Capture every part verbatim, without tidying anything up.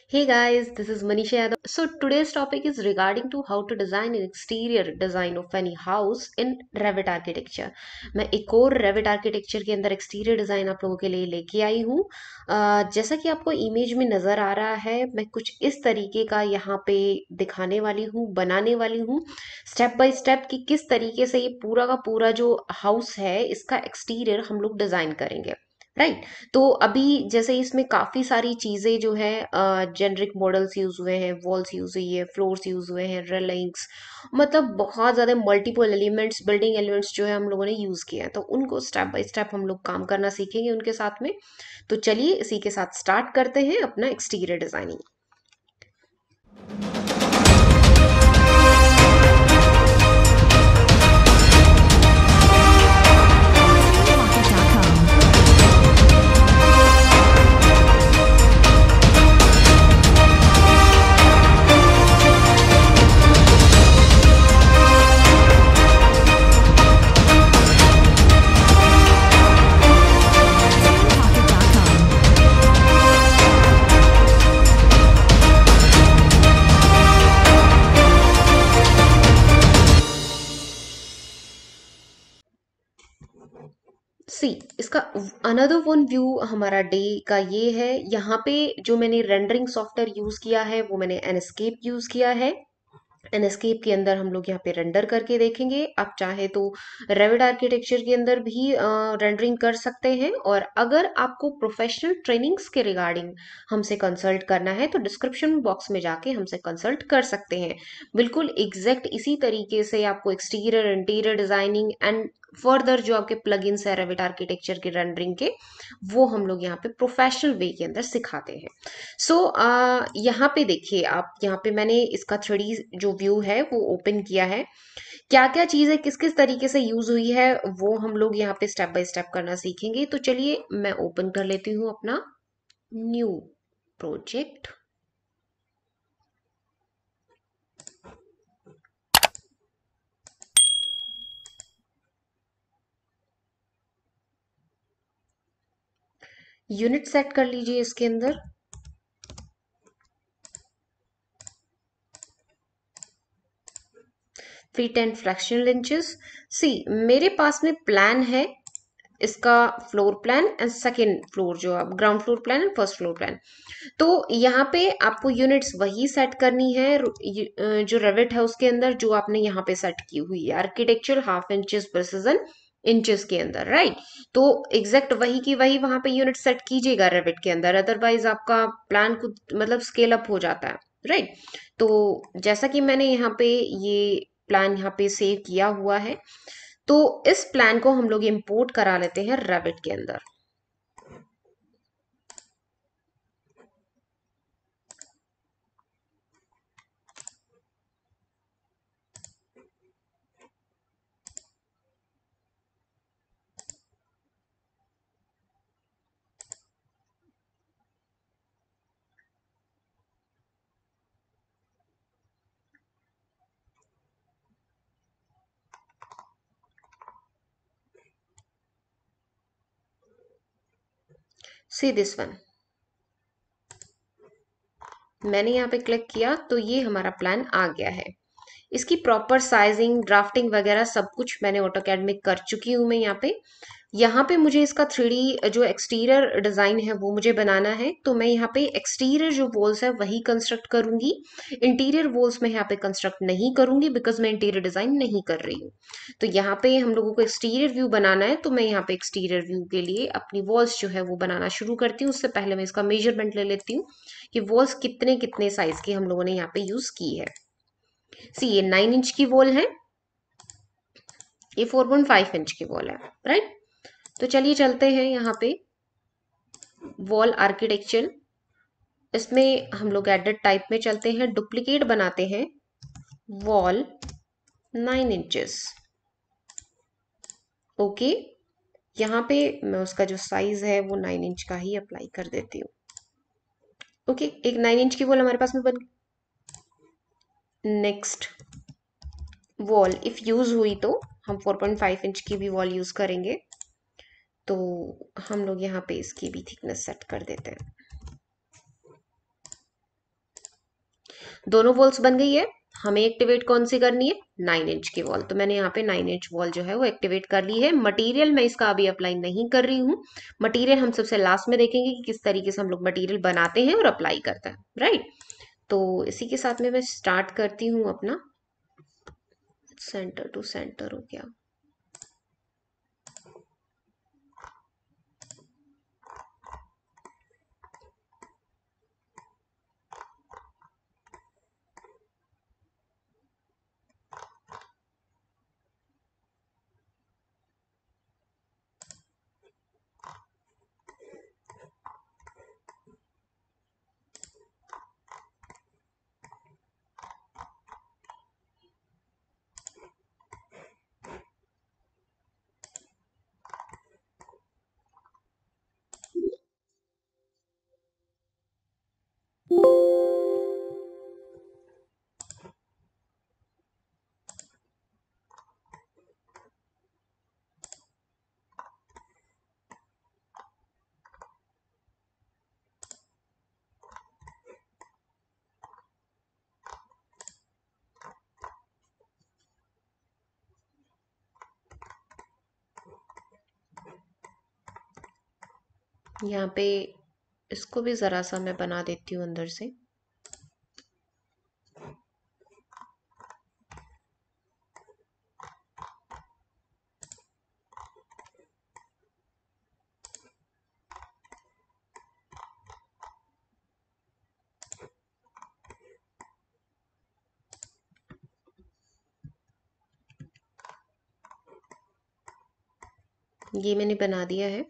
Hey guys, this is Manisha Yadav. So today's topic is regarding to how to design an exterior design of any house in Revit architecture. मैं एक और Revit architecture के अंदर exterior design आप लोगों के लिए लेके आई हूँ. अ, जैसा कि आपको इमेज में नजर आ रहा है, मैं कुछ इस तरीके का यहाँ पे दिखाने वाली हूँ, बनाने वाली हूँ, स्टेप बाय स्टेप कि किस तरीके से ये पूरा का पूरा जो हाउस है इसका एक्सटीरियर हम लोग डिजाइन करेंगे. Right right? तो अभी जैसे इसमें काफी सारी चीजें जो है जेनरिक मॉडल्स यूज हुए हैं, वॉल्स यूज हुई है, फ्लोर्स यूज हुए हैं, रेलिंग्स, मतलब बहुत ज्यादा मल्टीपल एलिमेंट्स, बिल्डिंग एलिमेंट्स जो है हम लोगों ने यूज किए हैं. तो उनको स्टेप बाय स्टेप हम लोग काम करना सीखेंगे उनके साथ में. तो चलिए इसी के साथ स्टार्ट करते हैं अपना एक्सटीरियर डिजाइनिंग. सी इसका अनदर वन व्यू हमारा डे का ये है. यहाँ पे जो मैंने रेंडरिंग सॉफ्टवेयर यूज किया है वो मैंने एनस्केप यूज किया है. एनस्केप के अंदर हम लोग यहाँ पे रेंडर करके देखेंगे. आप चाहे तो रेविड आर्किटेक्चर के अंदर भी रेंडरिंग कर सकते हैं. और अगर आपको प्रोफेशनल ट्रेनिंग्स के रिगार्डिंग हमसे कंसल्ट करना है तो डिस्क्रिप्शन बॉक्स में जाके हमसे कंसल्ट कर सकते हैं. बिल्कुल एग्जैक्ट इसी तरीके से आपको exterior interior designing and further जो आपके प्लगइन्स है रेविट आर्किटेक्चर के रेंडरिंग के, वो हम लोग यहाँ पे प्रोफेशनल वे के अंदर सिखाते हैं. सो so, यहाँ पे देखिए, आप यहाँ पे मैंने इसका थ्री जो व्यू है वो ओपन किया है. क्या क्या चीजें किस किस तरीके से यूज हुई है वो हम लोग यहाँ पे स्टेप बाय स्टेप करना सीखेंगे. तो चलिए मैं ओपन कर लेती हूँ अपना न्यू प्रोजेक्ट. यूनिट सेट कर लीजिए इसके अंदर. Feet and fractional inches. See मेरे पास में प्लान है इसका, floor plan and second floor जो आप ground floor plan and first floor plan. तो यहाँ पे आपको यूनिट्स वही सेट करनी है जो रेविट है उसके अंदर जो आपने यहाँ पे सेट की हुई है, architecture half inches precision inches के अंदर. Right right? तो एग्जैक्ट वही की वही वहां पे यूनिट सेट कीजिएगा रेविट के अंदर, अदरवाइज आपका प्लान खुद मतलब स्केल अप हो जाता है. Right right? तो जैसा कि मैंने यहाँ पे ये प्लान यहाँ पे सेव किया हुआ है, तो इस प्लान को हम लोग इंपोर्ट करा लेते हैं रेविट के अंदर. सी दिस वन, मैंने यहाँ पे क्लिक किया तो ये हमारा प्लान आ गया है. इसकी प्रॉपर साइजिंग, ड्राफ्टिंग वगैरह सब कुछ मैंने ऑटोकैड में कर चुकी हूँ मैं यहाँ पे. यहाँ पे मुझे इसका थ्री डी जो एक्सटीरियर डिजाइन है वो मुझे बनाना है. तो मैं यहाँ पे एक्सटीरियर जो वॉल्स है वही कंस्ट्रक्ट करूंगी. इंटीरियर वॉल्स मैं यहाँ पे कंस्ट्रक्ट नहीं करूंगी बिकॉज मैं इंटीरियर डिजाइन नहीं कर रही हूँ. तो यहाँ पे हम लोगों को एक्सटीरियर व्यू बनाना है, तो मैं यहाँ पे एक्सटीरियर व्यू के लिए अपनी वॉल्स जो है वो बनाना शुरू करती हूँ. उससे पहले मैं इसका मेजरमेंट ले लेती हूँ कि वॉल्स कितने कितने साइज की हम लोगों ने यहाँ पे यूज की है. सी ये नाइन इंच की वॉल है, ये फोर पॉइंट फाइव इंच की वॉल है. राइट, तो चलिए चलते हैं यहाँ पे वॉल आर्किटेक्चर. इसमें हम लोग एडिट टाइप में चलते हैं, डुप्लीकेट बनाते हैं वॉल नाइन इंचेस. ओके, यहाँ पे मैं उसका जो साइज है वो नाइन इंच का ही अप्लाई कर देती हूँ. ओके, एक नाइन इंच की वॉल हमारे पास में बन. नेक्स्ट वॉल इफ यूज हुई तो हम फोर पॉइंट फाइव इंच की भी वॉल यूज करेंगे. तो हम लोग यहाँ पे इसकी भी थिकनेस सेट कर देते हैं. दोनों वॉल्स बन गई है। हमें एक्टिवेट कौन सी करनी है? नाइन इंच की वॉल। तो मैंने यहाँ पे नाइन इंच वॉल जो है वो एक्टिवेट कर ली है। मटेरियल मैं इसका अभी अप्लाई नहीं कर रही हूँ। मटेरियल हम सबसे लास्ट में देखेंगे कि किस तरीके से हम लोग मटेरियल बनाते हैं और अप्लाई करते हैं, राइट। तो इसी के साथ में मैं स्टार्ट करती हूँ अपना। सेंटर टू सेंटर हो गया। यहाँ पे इसको भी जरा सा मैं बना देती हूँ अंदर से। ये मैंने बना दिया है।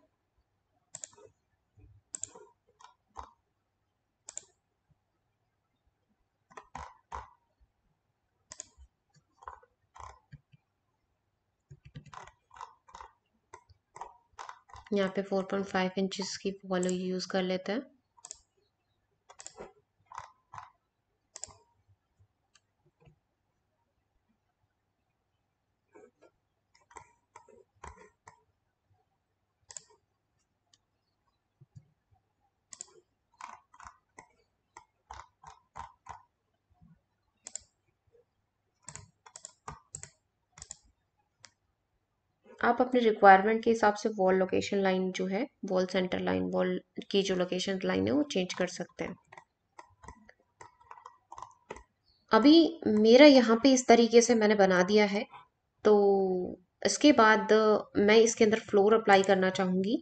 यहाँ पे फोर पॉइंट फाइव इंचेस की वॉल यूज कर लेते हैं। आप अपने रिक्वायरमेंट के हिसाब से वॉल लोकेशन लाइन जो है, वॉल सेंटर लाइन, वॉल की जो लोकेशन लाइन है वो चेंज कर सकते हैं। अभी मेरा यहाँ पे इस तरीके से मैंने बना दिया है। तो इसके बाद मैं इसके अंदर फ्लोर अप्लाई करना चाहूंगी।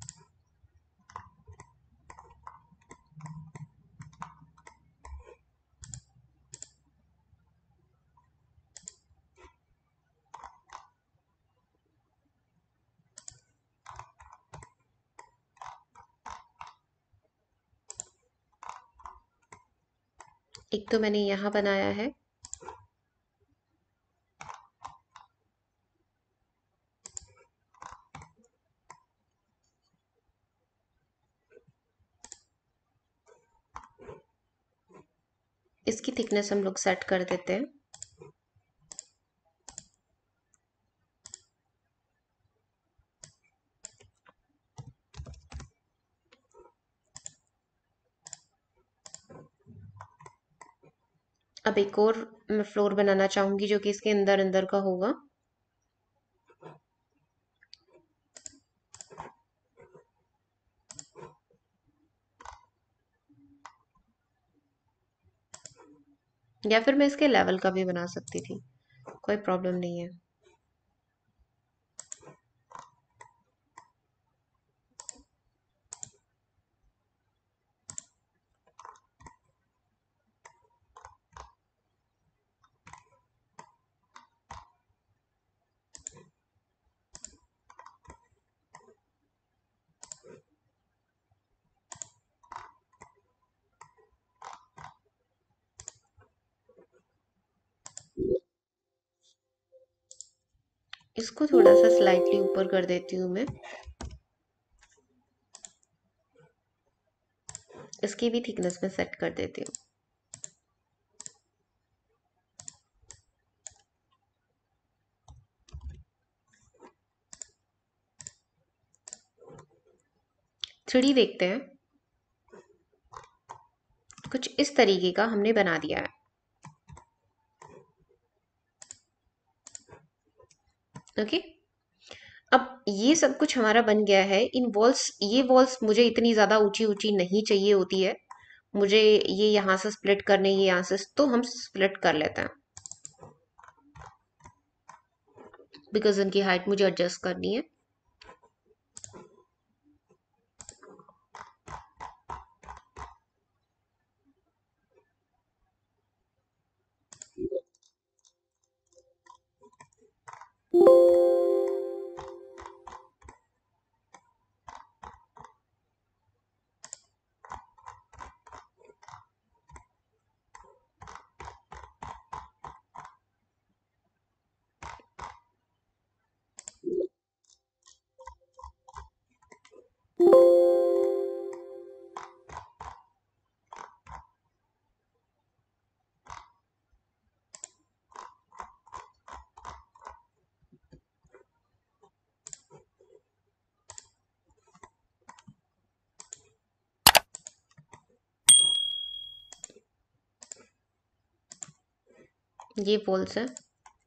एक तो मैंने यहाँ बनाया है। इसकी थिकनेस हम लोग सेट कर देते हैं। अब एक और मैं फ्लोर बनाना चाहूंगी जो कि इसके अंदर अंदर का होगा। या फिर मैं इसके लेवल का भी बना सकती थी, कोई प्रॉब्लम नहीं है। इसको थोड़ा सा स्लाइटली ऊपर कर देती हूँ मैं। इसकी भी थिकनेस में सेट कर देती हूँ। थ्री देखते हैं। कुछ इस तरीके का हमने बना दिया है। ओके, अब ये सब कुछ हमारा बन गया है। इन वॉल्स, ये वॉल्स मुझे इतनी ज्यादा ऊंची ऊंची नहीं चाहिए होती है, मुझे ये यहाँ से स्प्लिट करने, ये यहाँ से, तो हम स्प्लिट कर लेते हैं बिकॉज इनकी हाइट मुझे एडजस्ट करनी है। ये वॉल्स है,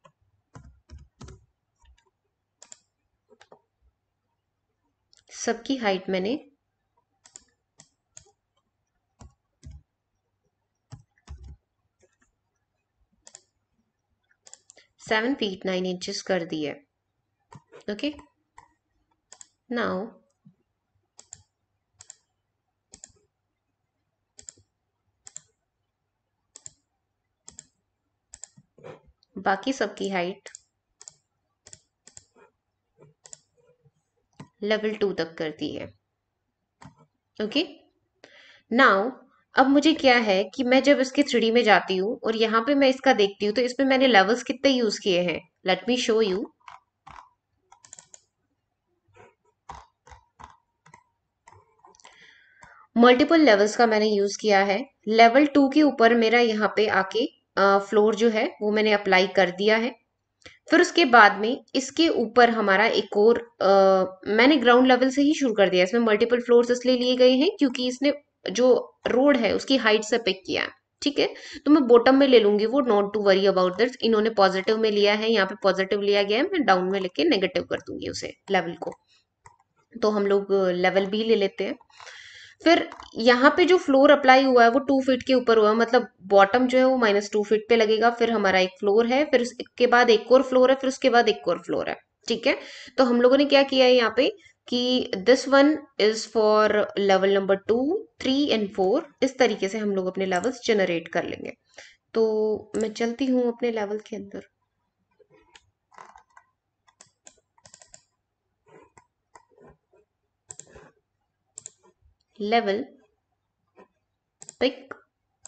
सबकी हाइट मैंने सेवन फीट नाइन इंचेस कर दी है। ओके, नाउ बाकी सबकी हाइट लेवल टू तक कर दी है। ओके, नाउ अब मुझे क्या है कि मैं जब इसके थ्री डी में जाती हूँ और यहाँ पे मैं इसका देखती हूँ, तो इसमें मैंने लेवल्स कितने यूज किए हैं, let me show you. Multiple levels का मैंने यूज किया है। लेवल टू के ऊपर मेरा यहाँ पे आके फ्लोर जो है वो मैंने अप्लाई कर दिया है। फिर उसके बाद में इसके ऊपर हमारा एक और अ, मैंने ग्राउंड लेवल से ही शुरू कर दिया। इसमें मल्टीपल फ्लोर्स इसलिए लिए गए हैं क्योंकि इसने जो रोड है उसकी हाइट से पिक किया है। ठीक है, तो मैं बॉटम में ले लूंगी वो, not to worry about this. इन्होंने पॉजिटिव में लिया है, यहाँ पे पॉजिटिव लिया गया है, मैं डाउन में लेके नेगेटिव कर दूंगी उसे लेवल को। तो हम लोग लेवल बी ले लेते हैं। फिर यहाँ पे जो फ्लोर अप्लाई हुआ है वो टू फीट के ऊपर हुआ है, मतलब बॉटम जो है वो माइनस टू फीट पे लगेगा। फिर हमारा एक फ्लोर है, फिर उसके बाद एक और फ्लोर है, फिर उसके बाद एक और फ्लोर है। ठीक है, तो हम लोगों ने क्या किया है यहाँ पे कि this one is for level number two, three and four. इस तरीके से हम लोग अपने लेवल्स जनरेट कर लेंगे। तो मैं चलती हूँ अपने लेवल के अंदर। Level pick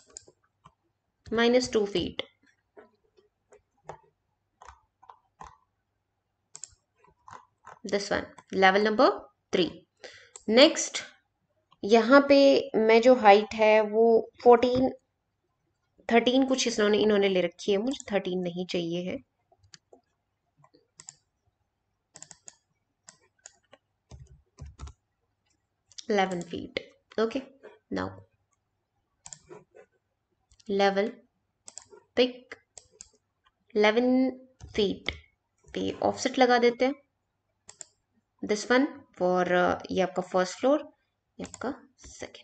minus two feet, this one level number three. Next यहाँ पे मैं जो हाइट है वो फोर्टीन, थर्टीन कुछ इन्होंने इन्होंने ले रखी है, मुझे थर्टीन नहीं चाहिए है। Eleven feet. Okay, now level pick eleven feet पे ऑफसेट लगा देते हैं। दिस वन फॉर, ये आपका फर्स्ट फ्लोर, ये आपका सेकेंड।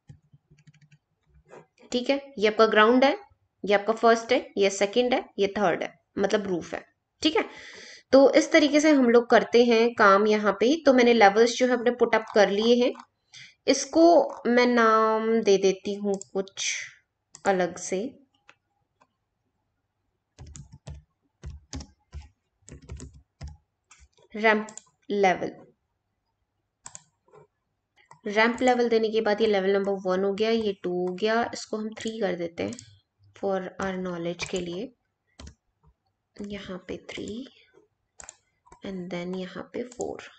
ठीक है, ये आपका ग्राउंड है, ये आपका फर्स्ट है, ये सेकंड है, ये थर्ड है, मतलब रूफ है। ठीक है, तो इस तरीके से हम लोग करते हैं काम यहाँ पे। तो मैंने लेवल्स जो है अपने पुट अप कर लिए हैं। इसको मैं नाम दे देती हूँ कुछ अलग से। Ramp level. रैंप लेवल देने के बाद ये लेवल नंबर वन हो गया, ये टू हो गया, इसको हम थ्री कर देते हैं फॉर आवर नॉलेज के लिए। यहाँ पे थ्री एंड देन यहाँ पे फोर।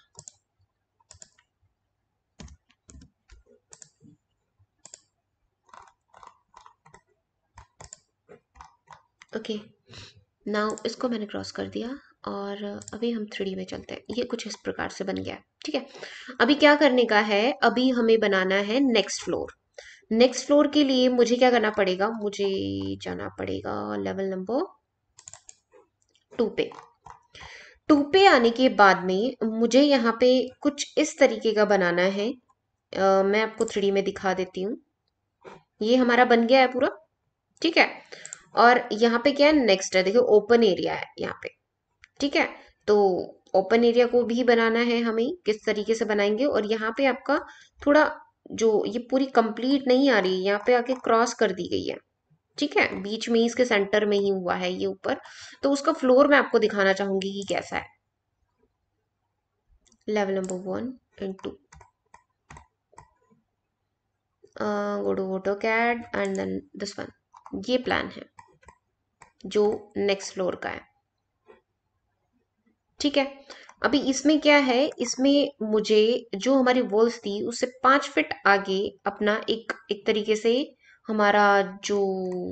ओके, नाउ इसको मैंने क्रॉस कर दिया और अभी हम थ्री डी में चलते हैं। ये कुछ इस प्रकार से बन गया। ठीक है, अभी क्या करने का है, अभी हमें बनाना है नेक्स्ट फ्लोर। नेक्स्ट फ्लोर के लिए मुझे क्या करना पड़ेगा, मुझे जाना पड़ेगा लेवल नंबर टू पे। टू पे आने के बाद में मुझे यहाँ पे कुछ इस तरीके का बनाना है। अ, मैं आपको थ्री डी में दिखा देती हूँ। ये हमारा बन गया है पूरा, ठीक है। और यहाँ पे क्या है, नेक्स्ट है, देखो ओपन एरिया है यहाँ पे, ठीक है। तो ओपन एरिया को भी बनाना है हमें, किस तरीके से बनाएंगे। और यहाँ पे आपका थोड़ा, जो ये पूरी कंप्लीट नहीं आ रही है, यहाँ पे आके क्रॉस कर दी गई है, ठीक है, बीच में ही, इसके सेंटर में ही हुआ है ये ऊपर। तो उसका फ्लोर मैं आपको दिखाना चाहूंगी कि कैसा है। Level number one and two, go to AutoCAD and then this one, ये प्लान है जो नेक्स्ट फ्लोर का है, ठीक है। अभी इसमें क्या है, इसमें मुझे जो हमारी वॉल्स थी उससे पांच फीट आगे अपना एक एक तरीके से हमारा जो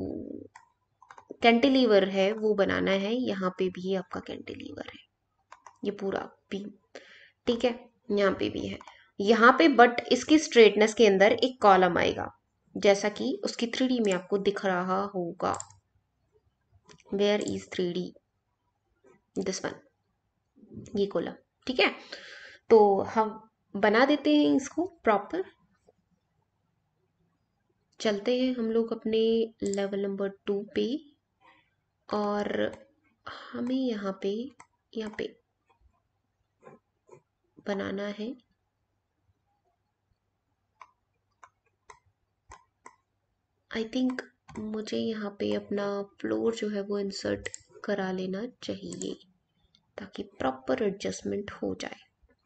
कैंटिलीवर है वो बनाना है। यहाँ पे भी आपका कैंटिलीवर है, ये पूरा बीम, ठीक है, यहाँ पे भी है, यहाँ पे। बट इसकी स्ट्रेटनेस के अंदर एक कॉलम आएगा, जैसा कि उसकी थ्री डी में आपको दिख रहा होगा। Where is three D, this one, ये कॉलम, ठीक है। तो हम बना देते हैं इसको प्रॉपर। चलते हैं हम लोग अपने लेवल नंबर टू पे, और हमें यहाँ पे यहाँ पे बनाना है आई थिंक, मुझे यहाँ पे अपना फ्लोर जो है वो इंसर्ट करा लेना चाहिए ताकि प्रॉपर एडजस्टमेंट हो जाए।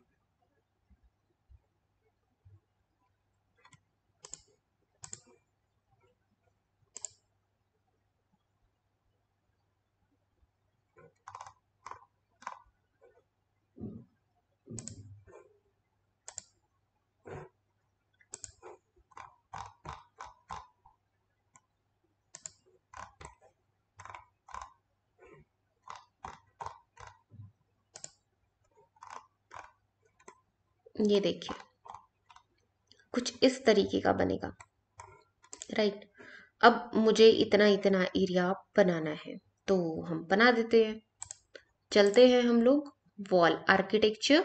ये देखिए, कुछ इस तरीके का बनेगा, राइट। अब मुझे इतना इतना एरिया बनाना है, तो हम बना देते हैं। चलते हैं हम लोग wall architecture,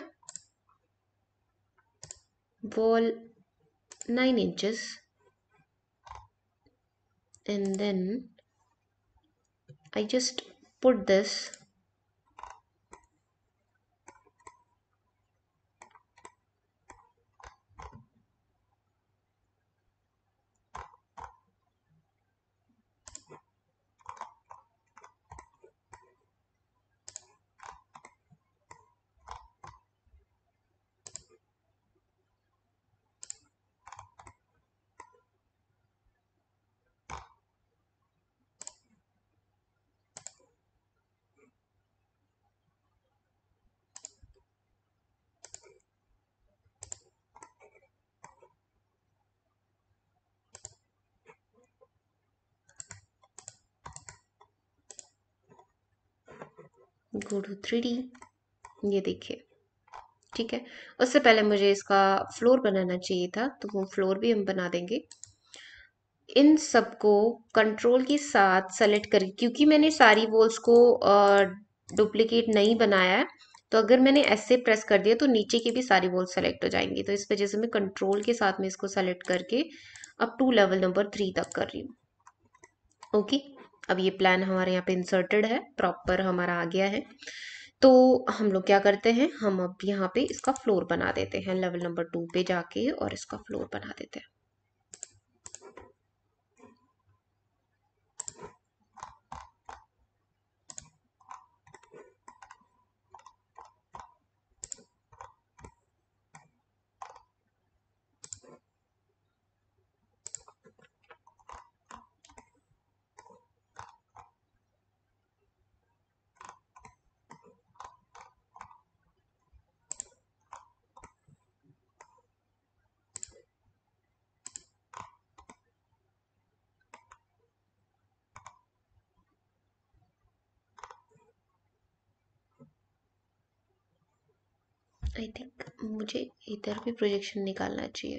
wall nine inches, and then I just put this go to three D, ये देखिए, ठीक है। उससे पहले मुझे इसका फ्लोर बनाना चाहिए था, तो वो फ्लोर भी हम बना देंगे। इन सबको कंट्रोल के साथ सेलेक्ट कर, क्योंकि मैंने सारी वॉल्स को डुप्लीकेट नहीं बनाया है, तो अगर मैंने ऐसे प्रेस कर दिया तो नीचे की भी सारी वॉल्स सेलेक्ट हो जाएंगी। तो इस वजह से मैं कंट्रोल के साथ में इसको सेलेक्ट करके अब टू लेवल नंबर थ्री तक कर रही हूँ। ओके, अब ये प्लान हमारे यहाँ पे इंसर्टेड है, प्रॉपर हमारा आ गया है। तो हम लोग क्या करते हैं, हम अब यहाँ पे इसका फ्लोर बना देते हैं, लेवल नंबर टू पे जाके, और इसका फ्लोर बना देते हैं। आई थिंक मुझे इधर भी प्रोजेक्शन निकालना चाहिए।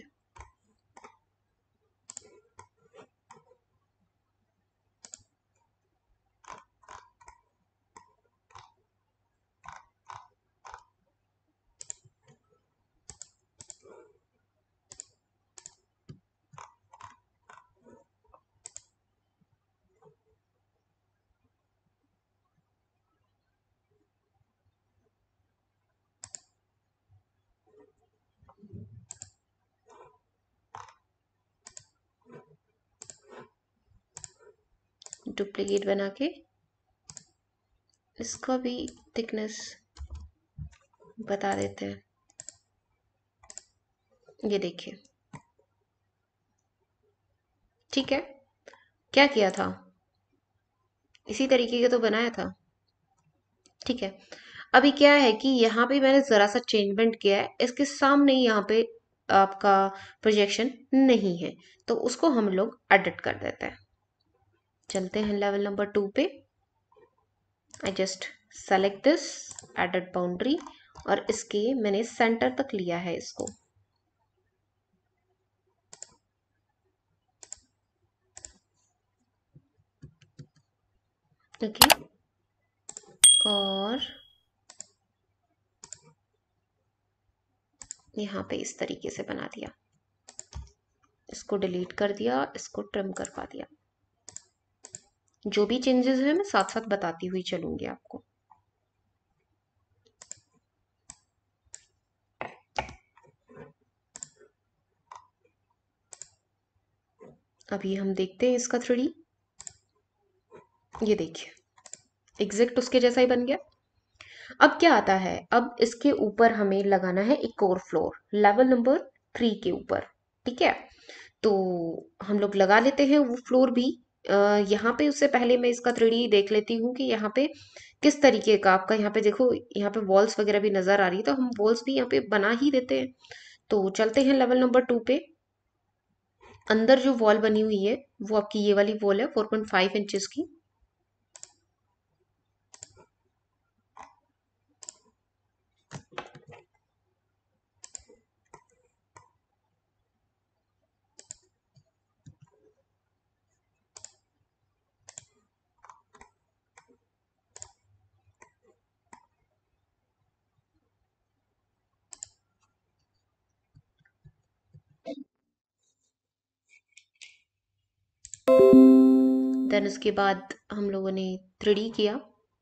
डुप्लीकेट बना के इसका भी थिकनेस बता देते हैं। ये देखिए, ठीक है। क्या किया था, इसी तरीके का तो बनाया था, ठीक है। अभी क्या है कि यहाँ पे मैंने जरा सा चेंजमेंट किया है, इसके सामने यहाँ पे आपका प्रोजेक्शन नहीं है, तो उसको हम लोग एडिट कर देते हैं। चलते हैं लेवल नंबर टू पे। I just select this edit boundary, और इसके मैंने सेंटर तक लिया है इसको। ओके, और यहाँ पे इस तरीके से बना दिया, इसको डिलीट कर दिया, इसको ट्रिम करवा दिया। जो भी चेंजेस है मैं साथ साथ बताती हुई चलूंगी आपको। अभी हम देखते हैं इसका थ्री डी। ये देखिए, एग्जैक्ट उसके जैसा ही बन गया। अब क्या आता है, अब इसके ऊपर हमें लगाना है एक और फ्लोर, लेवल नंबर थ्री के ऊपर, ठीक है। तो हम लोग लगा लेते हैं वो फ्लोर भी। अ, यहाँ पे उससे पहले मैं इसका थ्री डी देख लेती हूँ कि यहाँ पे किस तरीके का आपका, यहाँ पे देखो, यहाँ पे वॉल्स वगैरह भी नजर आ रही है, तो हम वॉल्स भी यहाँ पे बना ही देते हैं। तो चलते हैं लेवल नंबर टू पे। अंदर जो वॉल बनी हुई है वो आपकी ये वाली वॉल है, फोर पॉइंट फाइव इंचेस की। देन उसके बाद हम लोगों ने थ्री डी किया।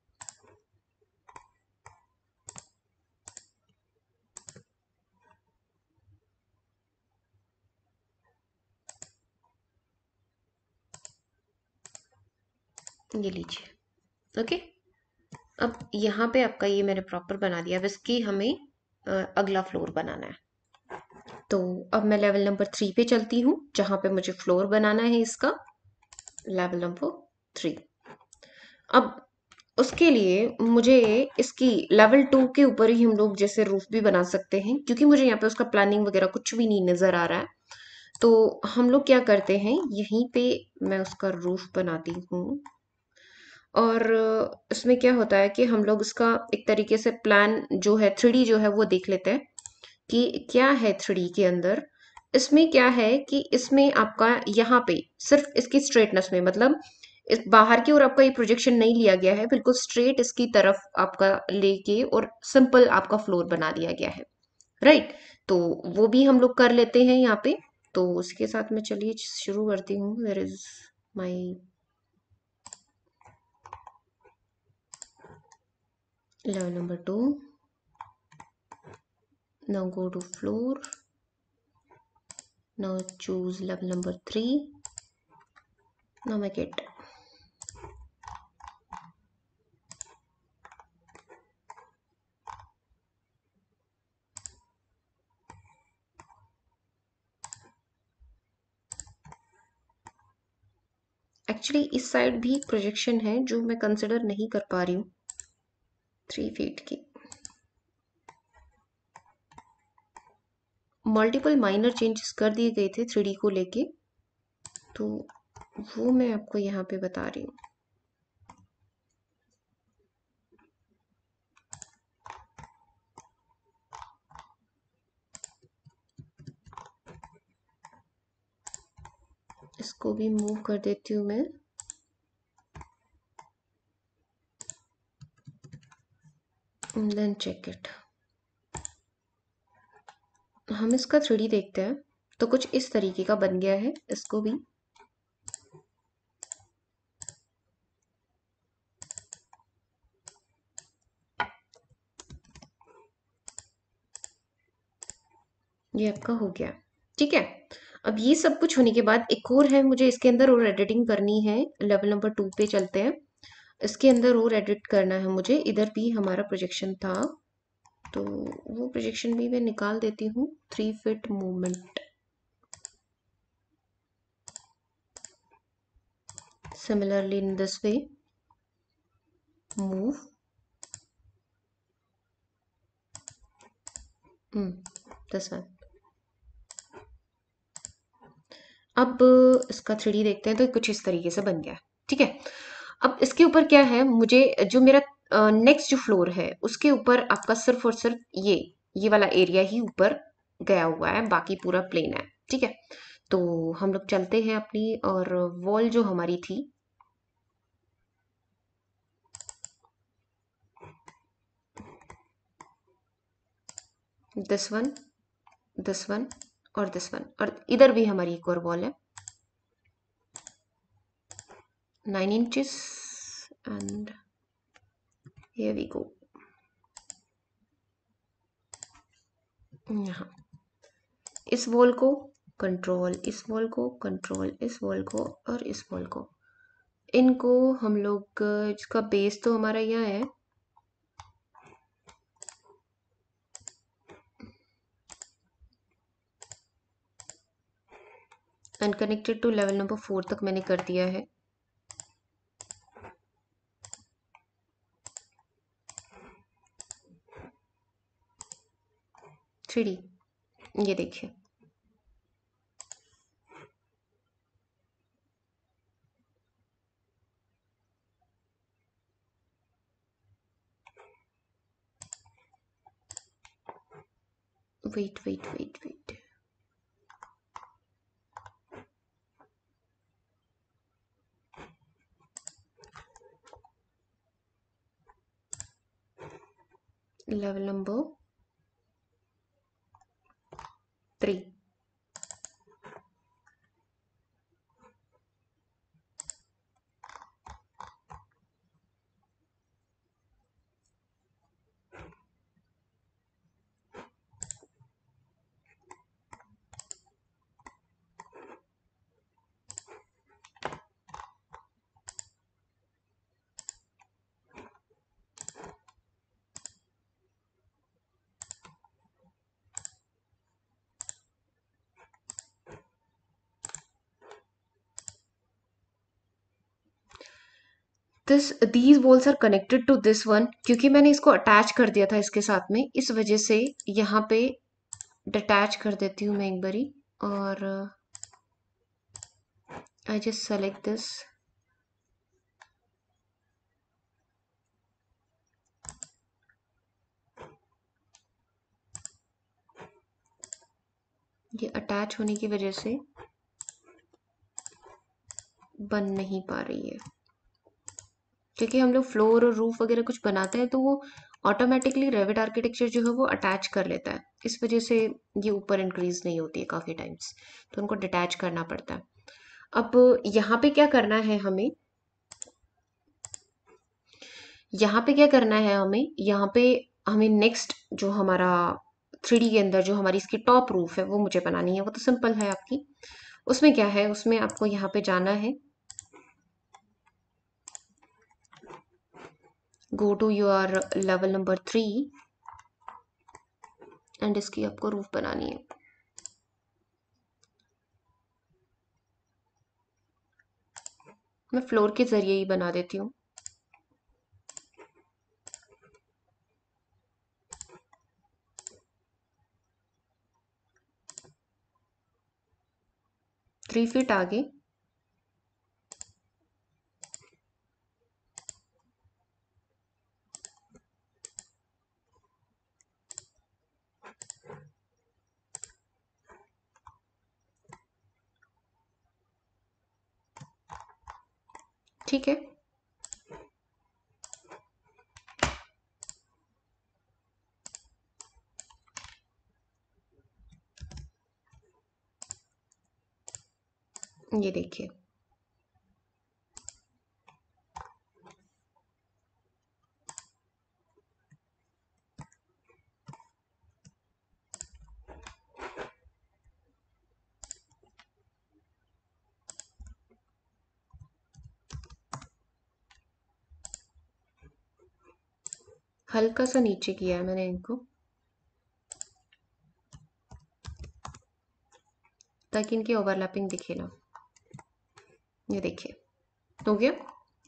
ये लीजिए, ओके। अब यहाँ पे आपका ये मैंने प्रॉपर बना दिया, अब इसकी हमें अ, अगला फ्लोर बनाना है। तो अब मैं लेवल नंबर थ्री पे चलती हूँ, जहाँ पे मुझे फ्लोर बनाना है इसका, लेवल नंबर थ्री। अब उसके लिए मुझे इसकी लेवल टू के ऊपर ही हम लोग जैसे रूफ भी बना सकते हैं, क्योंकि मुझे यहाँ पे उसका प्लानिंग वगैरह कुछ भी नहीं नजर आ रहा है। तो हम लोग क्या करते हैं, यहीं पे मैं उसका रूफ बनाती हूँ। और इसमें क्या होता है कि हम लोग इसका एक तरीके से प्लान जो है, थ्री डी जो है वो देख लेते हैं कि क्या है थ्री डी के अंदर। इसमें क्या है कि इसमें आपका यहाँ पे सिर्फ इसकी स्ट्रेटनेस में, मतलब इस बाहर की ओर आपका ये प्रोजेक्शन नहीं लिया गया है, बिल्कुल स्ट्रेट इसकी तरफ आपका लेके और सिंपल आपका फ्लोर बना दिया गया है, राइट। तो वो भी हम लोग कर लेते हैं यहाँ पे। तो उसके साथ में चलिए शुरू करती हूँ। There is my level number two. Now go to floor. Now choose level number three. Now make it. Actually इस साइड भी प्रोजेक्शन है जो मैं कंसिडर नहीं कर पा रही हूँ, थ्री फीट की। मल्टीपल माइनर चेंजेस कर दिए गए थे थ्री डी को लेके, तो वो मैं आपको यहाँ पे बता रही हूँ। इसको भी मूव कर देती हूँ मैं। Then check it. हम इसका थ्री डी देखते हैं, तो कुछ इस तरीके का बन गया है। इसको भी ये आपका हो गया, ठीक है। अब ये सब कुछ होने के बाद एक और है, मुझे इसके अंदर और एडिटिंग करनी है। लेवल नंबर टू पे चलते हैं। इसके अंदर और एडिट करना है मुझे। इधर भी हमारा प्रोजेक्शन था, तो वो प्रोजेक्शन भी मैं निकाल देती हूँ। Three feet movement, similarly in this way move, this one. अब इसका थ्री डी देखते हैं, तो कुछ इस तरीके से बन गया है। ठीक है, अब इसके ऊपर क्या है, मुझे जो मेरा नेक्स्ट जो फ्लोर है उसके ऊपर आपका सिर्फ और सिर्फ ये ये वाला एरिया ही ऊपर गया हुआ है, बाकी पूरा प्लेन है। ठीक है, तो हम लोग चलते हैं अपनी, और वॉल जो हमारी थी, दिस वन, दिस वन और दिस वन, और इधर भी हमारी एक और वॉल है nine inches, and here we go। यहाँ इस वॉल को कंट्रोल, इस वॉल को कंट्रोल, इस वॉल को और इस वॉल को, इनको हम लोग, इसका बेस तो हमारा यहाँ है, and connected to level number four तक मैंने कर दिया है। थ्री डी, ये देखिए, wait wait wait wait, level number three. This these walls are connected to this one, क्योंकि मैंने इसको अटैच कर दिया था इसके साथ में, इस वजह से यहाँ पे डिटैच कर देती हूँ मैं एक बारी, और आई जस्ट सेलेक्ट दिस, ये अटैच होने की वजह से बन नहीं पा रही है, क्योंकि हम लोग फ्लोर और रूफ वगैरह कुछ बनाते हैं तो वो ऑटोमेटिकली रेविट आर्किटेक्चर जो है वो अटैच कर लेता है, इस वजह से ये ऊपर इंक्रीज नहीं होती है काफ़ी टाइम्स, तो उनको डिटैच करना पड़ता है। अब यहाँ पे क्या करना है हमें, यहाँ पे क्या करना है हमें, यहाँ पे हमें नेक्स्ट जो हमारा थ्री डी के अंदर जो हमारी इसकी टॉप रूफ है वो मुझे बनानी है। वो तो सिंपल है आपकी, उसमें क्या है, उसमें आपको यहाँ पे जाना है, go to your level number three, and इसकी आपको रूफ बनानी है। मैं फ्लोर के जरिए ही बना देती हूँ। थ्री फीट आगे, ठीक है। ये देखिए, हल्का सा नीचे किया है मैंने इनको, ताकि इनकी ओवरलैपिंग दिखे ना। ये देखिए, हो गया।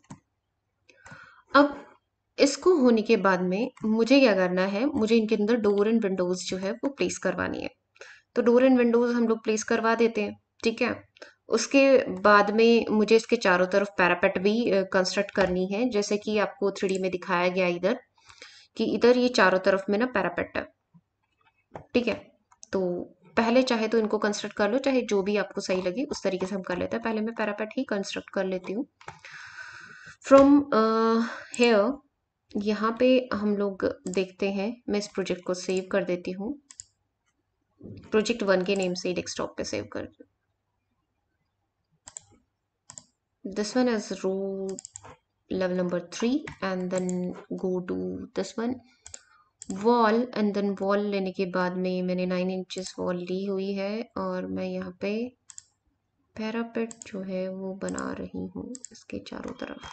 अब इसको होने के बाद में मुझे क्या करना है, मुझे इनके अंदर डोर एंड विंडोज जो है वो प्लेस करवानी है। तो डोर एंड विंडोज हम लोग प्लेस करवा देते हैं, ठीक है। उसके बाद में मुझे इसके चारों तरफ पैरापेट भी कंस्ट्रक्ट करनी है, जैसे कि आपको थ्री डी में दिखाया गया इधर, कि इधर ये चारों तरफ में ना पैरापेट है, ठीक है। तो पहले चाहे तो इनको कंस्ट्रक्ट कर लो, चाहे जो भी आपको सही लगे उस तरीके से हम कर लेते हैं। पहले मैं पैरापेट ही कंस्ट्रक्ट कर लेती हूँ। फ्रॉम हेयर यहाँ पे हम लोग देखते हैं, मैं इस प्रोजेक्ट को सेव कर देती हूँ, प्रोजेक्ट वन के नेम से डेस्कटॉप पे सेव कर। this one as row level number three and then go to this one wall, and then wall लेने के बाद में मैंने नाइन इंचेस वॉल ली हुई है, और मैं यहाँ पे पैरापेट जो है वो बना रही हूँ इसके चारों तरफ।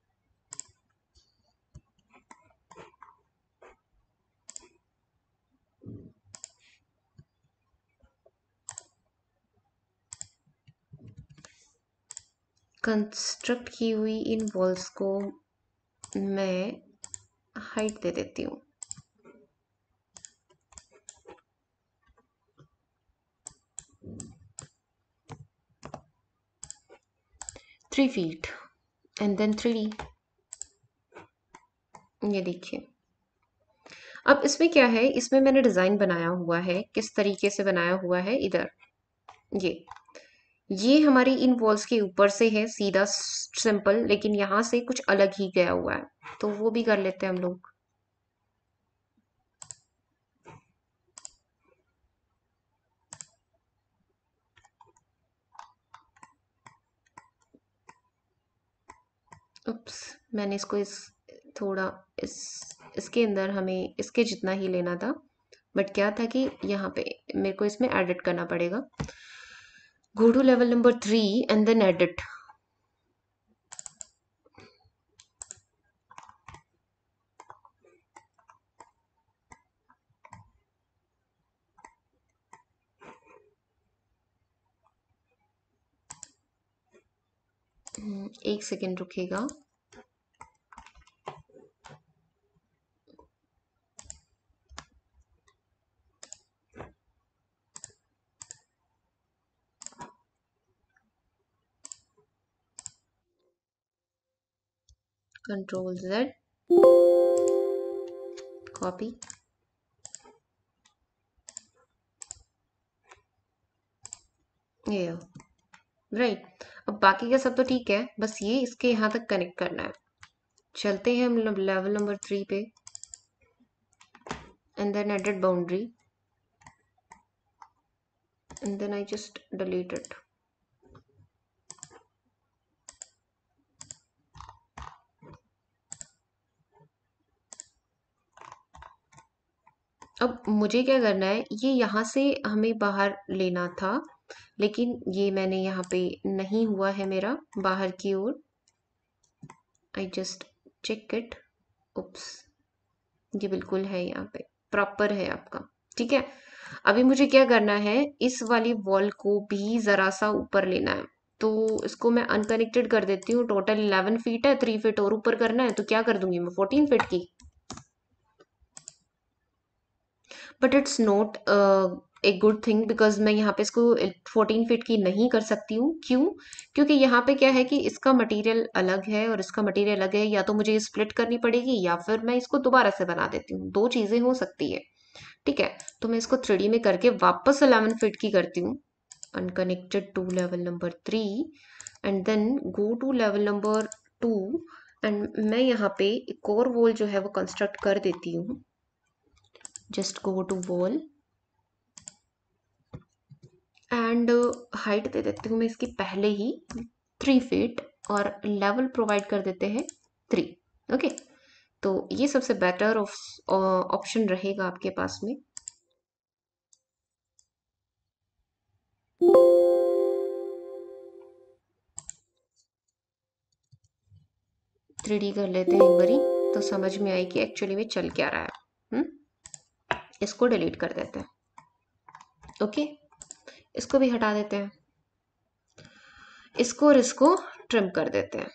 कंस्ट्रक्ट की हुई इन वॉल्स को मैं हाइट दे देती हूँ, three feet and then three. ये देखिए, अब इसमें क्या है, इसमें मैंने डिजाइन बनाया हुआ है, किस तरीके से बनाया हुआ है, इधर ये ये हमारी इन वॉल्स के ऊपर से है सीधा सिंपल, लेकिन यहाँ से कुछ अलग ही गया हुआ है, तो वो भी कर लेते हैं हम लोग। उप्स, मैंने इसको इस थोड़ा इस इसके अंदर हमें इसके जितना ही लेना था, बट क्या था कि यहाँ पे मेरे को इसमें एडिट करना पड़ेगा। Go to level number three and then edit. एक सेकेंड रुकेगा। कंट्रोल जेड, कॉपी, ये राइट। अब बाकी का सब तो ठीक है, बस ये इसके यहाँ तक कनेक्ट करना है। चलते हैं हम लेवल नंबर थ्री पे and then edit boundary and then I just delete it. अब मुझे क्या करना है, ये यहाँ से हमें बाहर लेना था, लेकिन ये मैंने यहाँ पे नहीं हुआ है मेरा बाहर की ओर। I just check it, oops, ये बिल्कुल है, यहाँ पे प्रॉपर है आपका, ठीक है। अभी मुझे क्या करना है, इस वाली वॉल को भी जरा सा ऊपर लेना है, तो इसको मैं अनकनेक्टेड कर देती हूँ। टोटल इलेवन फीट है, थ्री फीट और ऊपर करना है, तो क्या कर दूंगी मैं, फोर्टीन फीट की। But it's not a good thing, because मैं यहाँ पे इसको फोर्टीन फीट की नहीं कर सकती हूँ। क्यों? क्योंकि यहाँ पे क्या है कि इसका मटेरियल अलग है और इसका मटेरियल अलग है, या तो मुझे स्प्लिट करनी पड़ेगी या फिर मैं इसको दोबारा से बना देती हूँ, दो चीजें हो सकती है, ठीक है। तो मैं इसको थ्री डी में करके वापस इलेवन फीट की करती हूँ, unconnected to level number three and then go to level number two, and मैं यहाँ पे एक और वॉल जो है वो कंस्ट्रक्ट कर देती हूँ। Just go to wall and height दे देती हूँ मैं इसकी पहले ही थ्री फीट, और लेवल प्रोवाइड कर देते हैं थ्री। ओके, तो ये सबसे बेटर ऑप्शन रहेगा आपके पास में। थ्री डी कर लेते हैं एक बारी। तो समझ में आए कि एक्चुअली में चल क्या रहा है। हम्म इसको डिलीट कर देते हैं। ओके, इसको भी हटा देते हैं, इसको और इसको ट्रिम कर देते हैं।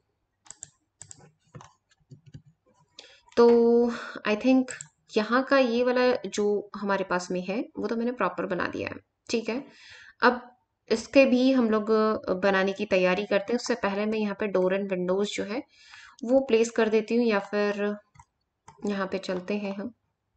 तो आई थिंक यहाँ का ये वाला जो हमारे पास में है वो तो मैंने प्रॉपर बना दिया है। ठीक है, अब इसके भी हम लोग बनाने की तैयारी करते हैं। उससे पहले मैं यहाँ पे डोर एंड विंडोज जो है वो प्लेस कर देती हूँ, या फिर यहाँ पे चलते हैं हम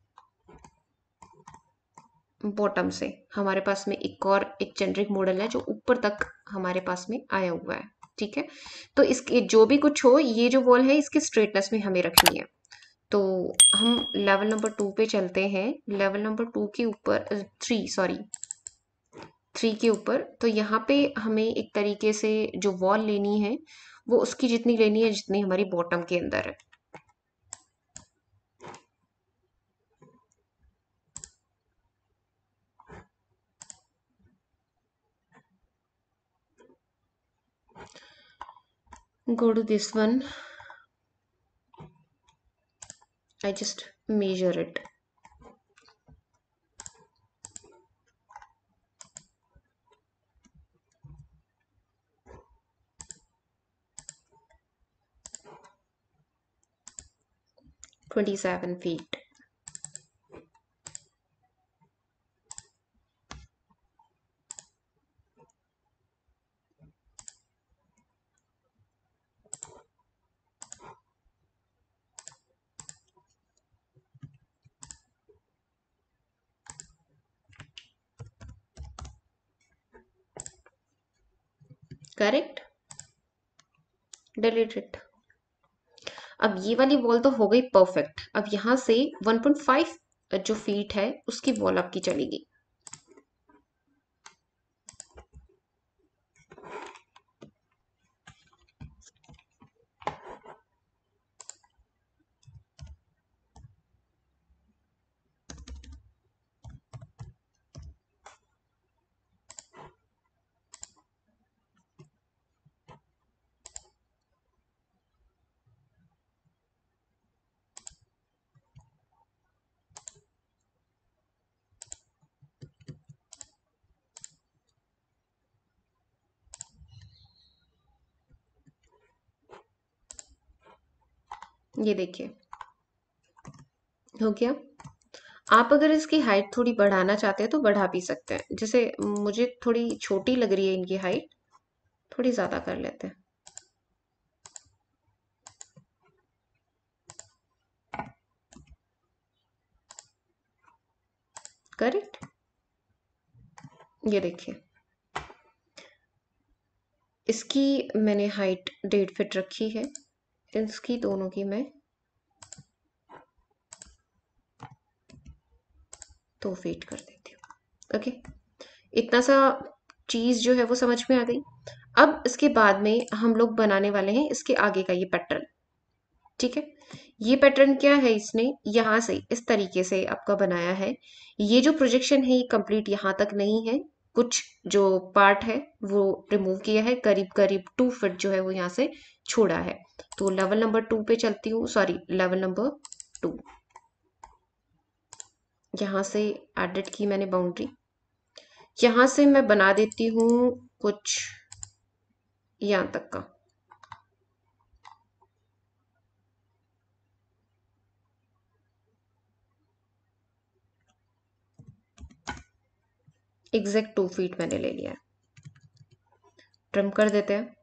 बॉटम से। हमारे पास में एक और एक जेनरिक मॉडल है जो ऊपर तक हमारे पास में आया हुआ है। ठीक है, तो इसके जो भी कुछ हो, ये जो वॉल है इसकी स्ट्रेटनेस में हमें रखनी है। तो हम लेवल नंबर टू पे चलते हैं। लेवल नंबर टू के ऊपर, थ्री सॉरी थ्री के ऊपर, तो यहाँ पे हमें एक तरीके से जो वॉल लेनी है वो उसकी जितनी लेनी है जितनी हमारी बॉटम के अंदर है। Go to this one. I just measure it. twenty-seven feet. Correct, delete it. अब ये वाली वॉल तो हो गई परफेक्ट। अब यहाँ से वन पॉइंट फाइव जो फीट है उसकी वॉल आपकी चलेगी। ये देखिए हो गया। आप अगर इसकी हाइट थोड़ी बढ़ाना चाहते हैं तो बढ़ा भी सकते हैं। जैसे मुझे थोड़ी छोटी लग रही है इनकी हाइट, थोड़ी ज्यादा कर लेते हैं। करेक्ट, ये देखिए इसकी मैंने हाइट डेढ़ फीट रखी है, इसकी दोनों की मैं दो फीट कर देती हूँ। ओके, इतना सा चीज जो है वो समझ में आ गई। अब इसके बाद में हम लोग बनाने वाले हैं इसके आगे का ये पैटर्न। ठीक है, ये पैटर्न क्या है, इसने यहाँ से इस तरीके से आपका बनाया है। ये जो प्रोजेक्शन है ये कंप्लीट यहाँ तक नहीं है, कुछ जो पार्ट है वो रिमूव किया है, करीब करीब टू फीट जो है वो यहाँ से छोड़ा है। तो लेवल नंबर टू पे चलती हूँ, सॉरी लेवल नंबर टू, यहाँ से एडिट की मैंने बाउंड्री। यहाँ से मैं बना देती हूँ कुछ यहाँ तक का। एग्जैक्ट टू फीट मैंने ले लिया है। ट्रिम कर देते हैं।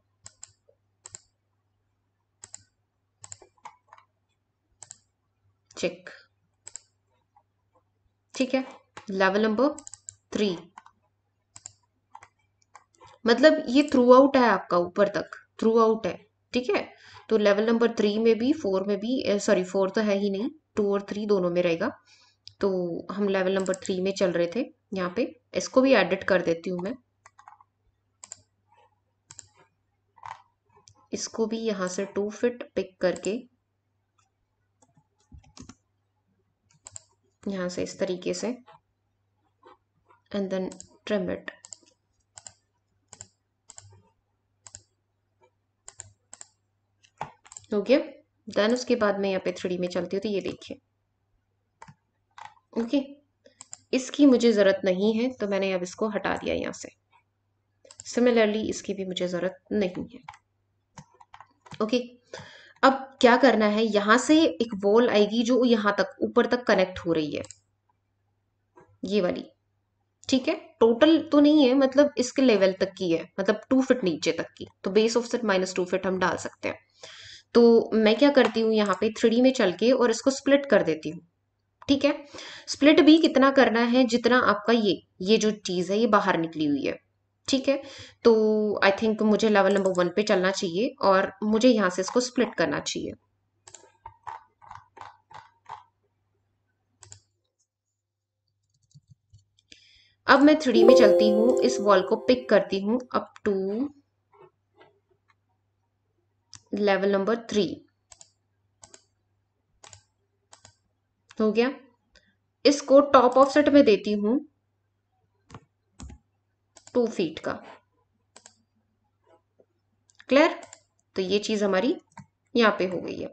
चेक, ठीक है। लेवल नंबर थ्री, मतलब ये थ्रू आउट है आपका, ऊपर तक थ्रू आउट है। ठीक है, तो लेवल नंबर थ्री में भी, फोर में भी, सॉरी फोर तो है ही नहीं, टू और थ्री दोनों में रहेगा। तो हम लेवल नंबर थ्री में चल रहे थे। यहाँ पे इसको भी एडिट कर देती हूँ मैं, इसको भी यहाँ से टू फिट पिक करके यहाँ से इस तरीके से, एंड देन ट्रिम इट। हो गया, देन उसके बाद मैं यहाँ पे थ्री डी में चलती हूँ तो ये देखिए। ओके, इसकी मुझे ज़रूरत नहीं है तो मैंने अब इसको हटा दिया यहाँ से। सिमिलरली इसकी भी मुझे ज़रूरत नहीं है। ओके, अब क्या करना है, यहाँ से एक वॉल आएगी जो यहाँ तक ऊपर तक कनेक्ट हो रही है, ये वाली। ठीक है, टोटल तो नहीं है, मतलब इसके लेवल तक की है, मतलब टू फीट नीचे तक की, तो base offset minus two feet हम डाल सकते हैं। तो मैं क्या करती हूँ, यहाँ पे थ्री डी में चल के और इसको स्प्लिट कर देती हूँ। ठीक है, स्प्लिट भी कितना करना है, जितना आपका ये ये जो चीज है ये बाहर निकली हुई है। ठीक है, तो आई थिंक मुझे लेवल नंबर वन पे चलना चाहिए और मुझे यहाँ से इसको स्प्लिट करना चाहिए। अब मैं थ्री डी में चलती हूँ, इस वॉल को पिक करती हूँ up to level number three. हो गया, इसको टॉप ऑफसेट में देती हूँ टू फीट का। क्लियर, तो ये चीज हमारी यहाँ पे हो गई है।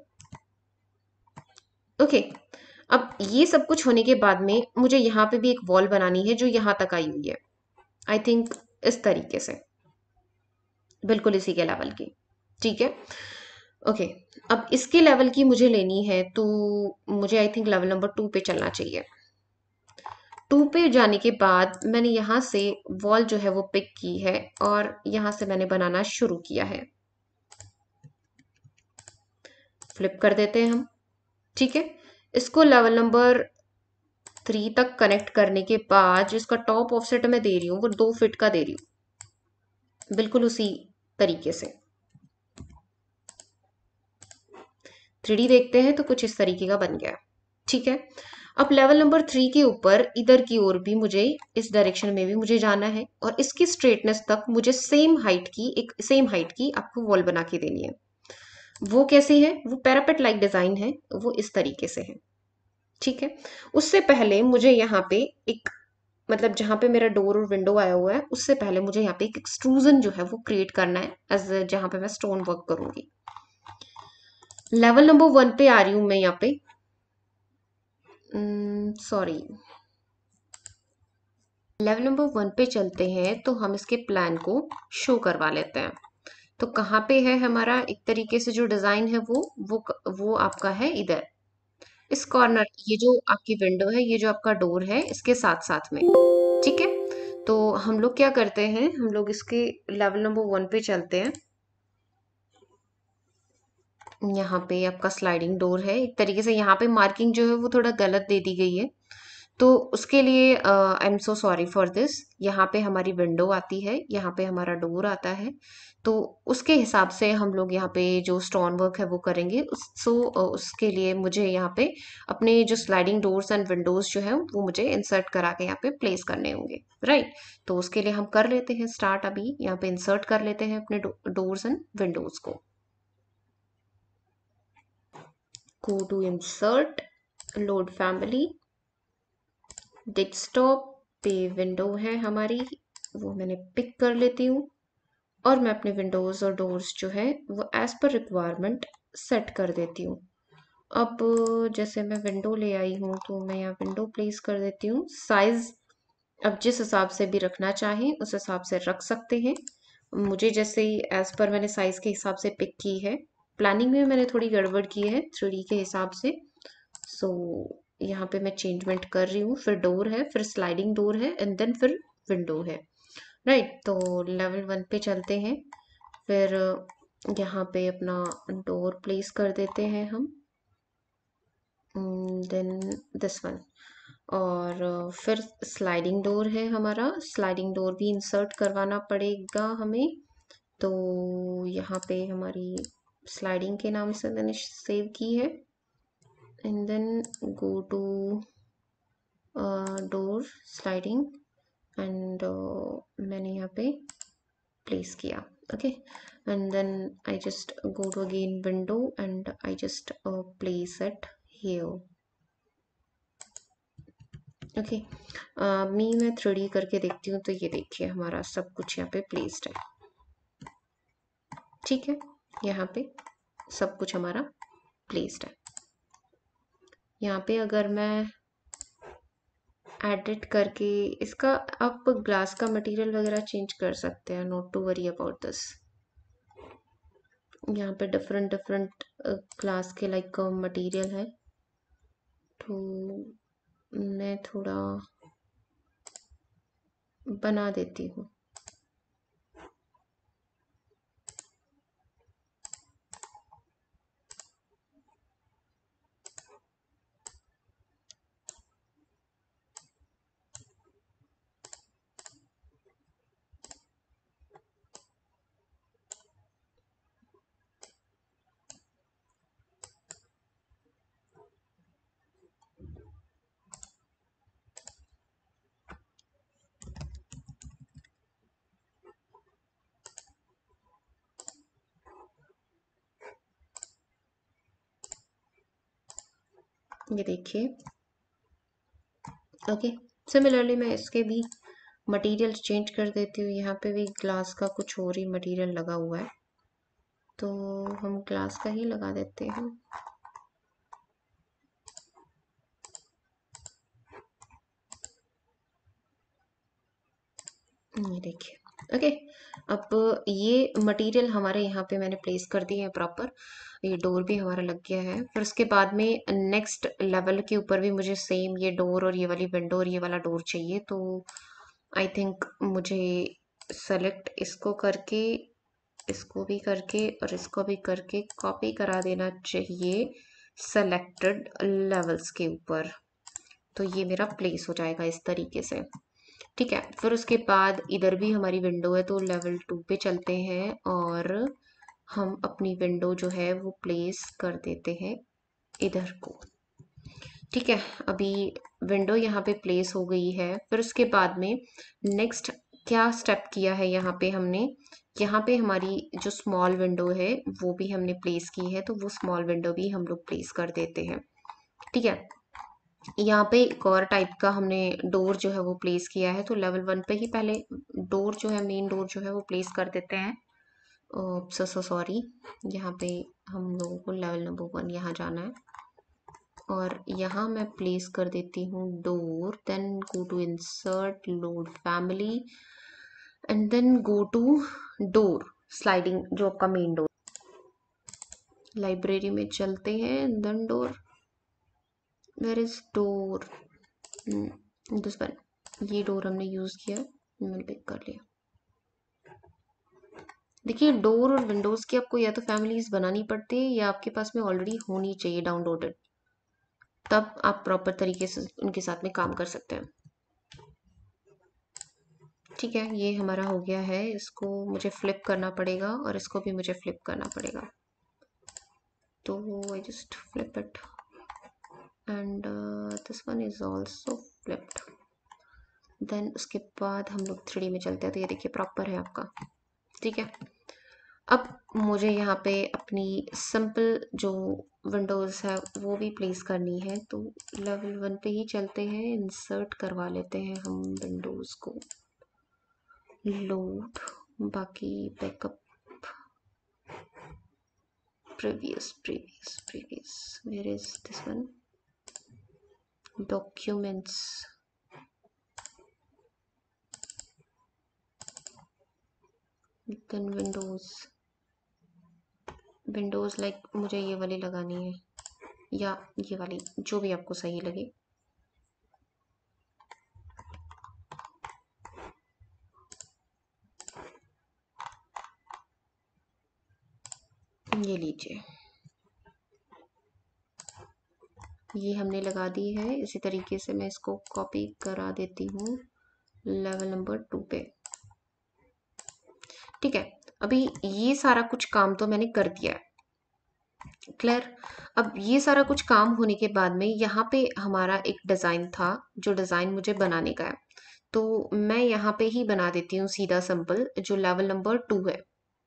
ओके, अब ये सब कुछ होने के बाद में मुझे यहाँ पे भी एक वॉल बनानी है जो यहाँ तक आई हुई है। आई थिंक इस तरीके से, बिल्कुल इसी के लेवल की। ठीक है, ओके, अब इसके लेवल की मुझे लेनी है तो मुझे I think level number two पे चलना चाहिए। टू पे जाने के बाद मैंने यहाँ से वॉल जो है वो पिक की है और यहाँ से मैंने बनाना शुरू किया है। फ्लिप कर देते हैं हम। ठीक है, इसको लेवल नंबर थ्री तक कनेक्ट करने के बाद जो इसका टॉप ऑफसेट मैं दे रही हूँ वो दो फीट का दे रही हूँ, बिल्कुल उसी तरीके से। थ्री डी देखते हैं तो कुछ इस तरीके का बन गया। ठीक है, अब लेवल नंबर थ्री के ऊपर इधर की ओर भी मुझे, इस डायरेक्शन में भी मुझे जाना है और इसकी स्ट्रेटनेस तक मुझे सेम हाइट की, एक सेम हाइट की आपको वॉल बना के देनी है। वो कैसे है, वो पैरापेट लाइक डिजाइन है, वो इस तरीके से है। ठीक है, उससे पहले मुझे यहाँ पे एक, मतलब जहां पे मेरा डोर और विंडो आया हुआ है उससे पहले मुझे यहाँ पे एक एक्सट्रूजन जो है वो क्रिएट करना है, एज जहां पे मैं स्टोन वर्क करूंगी। लेवल नंबर वन पे आ रही हूं मैं यहाँ पे, सॉरी लेवल नंबर वन पे चलते हैं तो हम इसके प्लान को शो करवा लेते हैं। तो कहाँ पे है हमारा, एक तरीके से जो डिजाइन है वो वो वो आपका है इधर इस कॉर्नर, ये जो आपकी विंडो है, ये जो आपका डोर है, इसके साथ साथ में। ठीक है, तो हम लोग क्या करते हैं, हम लोग इसके लेवल नंबर वन पे चलते हैं। यहाँ पे आपका स्लाइडिंग डोर है, एक तरीके से यहाँ पे मार्किंग जो है वो थोड़ा गलत दे दी गई है, तो उसके लिए I am so sorry for this. यहाँ पे हमारी विंडो आती है, यहाँ पे हमारा डोर आता है, तो उसके हिसाब से हम लोग यहाँ पे जो स्टोन वर्क है वो करेंगे। उस सो उसके लिए मुझे यहाँ पे अपने जो स्लाइडिंग डोर्स एंड विंडोज जो है वो मुझे इंसर्ट करा के यहाँ पे प्लेस करने होंगे, राइट। तो उसके लिए हम कर लेते हैं स्टार्ट, अभी यहाँ पे इंसर्ट कर लेते हैं अपने डोर्स एंड विंडोज को। go to insert, load family, desktop पे विंडो है हमारी, वो मैंने पिक कर लेती हूँ और मैं अपने विंडोज और डोर्स जो है वो एज पर रिक्वायरमेंट सेट कर देती हूँ। अब जैसे मैं विंडो ले आई हूँ तो मैं यहाँ विंडो प्लेस कर देती हूँ। साइज अब जिस हिसाब से भी रखना चाहें उस हिसाब से रख सकते हैं। मुझे जैसे एज पर मैंने साइज के हिसाब से पिक की है, प्लानिंग में मैंने थोड़ी गड़बड़ की है थ्री डी के हिसाब से, सो so, यहाँ पे मैं चेंजमेंट कर रही हूँ। फिर डोर है, फिर स्लाइडिंग डोर है एंड देन फिर विंडो है, राइट right, तो लेवल वन पे चलते हैं। फिर यहाँ पे अपना डोर प्लेस कर देते हैं हम, देन दिस वन, और फिर स्लाइडिंग डोर है हमारा, स्लाइडिंग डोर भी इंसर्ट करवाना पड़ेगा हमें। तो यहाँ पे हमारी स्लाइडिंग के नाम से मैंने सेव की है and then go to door sliding and मैंने यहाँ पे प्लेस किया। Okay, and then I just go to again window and I just place it here. Okay, मी मैं थ्री डी करके देखती हूँ तो ये देखिए हमारा सब कुछ यहाँ पे प्लेस्ड है। ठीक है, यहाँ पे सब कुछ हमारा प्लेस्ड है। यहाँ पे अगर मैं एडिट करके इसका, आप ग्लास का मटेरियल वगैरह चेंज कर सकते हैं, not to worry about this. यहाँ पे डिफरेंट डिफरेंट ग्लास के लाइक मटेरियल है, तो मैं थोड़ा बना देती हूँ। ये देखिए, ओके। सिमिलरली मैं इसके भी मटेरियल चेंज कर देती हूँ। यहाँ पे भी ग्लास का कुछ और ही मटेरियल लगा हुआ है, तो हम ग्लास का ही लगा देते हैं। ये देखिए, ओके। अब ये मटेरियल हमारे यहाँ पे मैंने प्लेस कर दिए हैं प्रॉपर। ये डोर भी हमारा लग गया है। फिर उसके बाद में नेक्स्ट लेवल के ऊपर भी मुझे सेम ये डोर और ये वाली विंडो और ये वाला डोर चाहिए, तो आई थिंक मुझे सेलेक्ट इसको करके, इसको भी करके और इसको भी करके कॉपी करा देना चाहिए सेलेक्टेड लेवल्स के ऊपर, तो ये मेरा प्लेस हो जाएगा इस तरीके से। ठीक है, फिर उसके बाद इधर भी हमारी विंडो है, तो लेवल टू पे चलते हैं और हम अपनी विंडो जो है वो प्लेस कर देते हैं इधर को। ठीक है, अभी विंडो यहाँ पे प्लेस हो गई है। फिर उसके बाद में नेक्स्ट क्या स्टेप किया है, यहाँ पे हमने, यहाँ पे हमारी जो स्मॉल विंडो है वो भी हमने प्लेस की है, तो वो स्मॉल विंडो भी हम लोग प्लेस कर देते हैं। ठीक है, यहाँ पे एक और टाइप का हमने डोर जो है वो प्लेस किया है, तो लेवल वन पे ही पहले डोर जो है, मेन डोर जो है वो प्लेस कर देते हैं। सो सो सॉरी, यहाँ पे हम लोगों को लेवल नंबर वन यहाँ जाना है, और यहाँ मैं प्लेस कर देती हूँ door. Then go to insert, load family, and then go to door sliding, जो आपका मेन डोर। लाइब्रेरी में चलते हैं, then door, where is door, this one. ये डोर हमने यूज किया, मैंने पिक कर लिया। देखिए, डोर और विंडोज की आपको या तो फैमिलीज बनानी पड़ती है या आपके पास में ऑलरेडी होनी चाहिए डाउनलोडेड, तब आप प्रॉपर तरीके से उनके साथ में काम कर सकते हैं। ठीक है, ये हमारा हो गया है। इसको मुझे फ्लिप करना पड़ेगा और इसको भी मुझे फ्लिप करना पड़ेगा, तो I just flip it and this one is also flipped. Then उसके बाद हम लोग थ्री डी में चलते हैं, तो ये देखिए प्रॉपर है आपका। ठीक है, अब मुझे यहाँ पे अपनी सिंपल जो विंडोज़ है वो भी प्लेस करनी है, तो लेवल वन पे ही चलते हैं, इंसर्ट करवा लेते हैं हम विंडोज़ को, लोड, बाकी backup, previous previous previous, where is this one, documents, then windows. Windows like मुझे ये वाली लगानी है या ये वाली, जो भी आपको सही लगे। ये लीजिए, ये हमने लगा दी है। इसी तरीके से मैं इसको कॉपी करा देती हूँ लेवल नंबर टू पे। ठीक है, अभी ये सारा कुछ काम तो मैंने कर दिया है, क्लियर। अब ये सारा कुछ काम होने के बाद में यहाँ पे हमारा एक डिज़ाइन था, जो डिज़ाइन मुझे बनाने का है, तो मैं यहाँ पे ही बना देती हूँ सीधा सिंपल, जो लेवल नंबर टू है।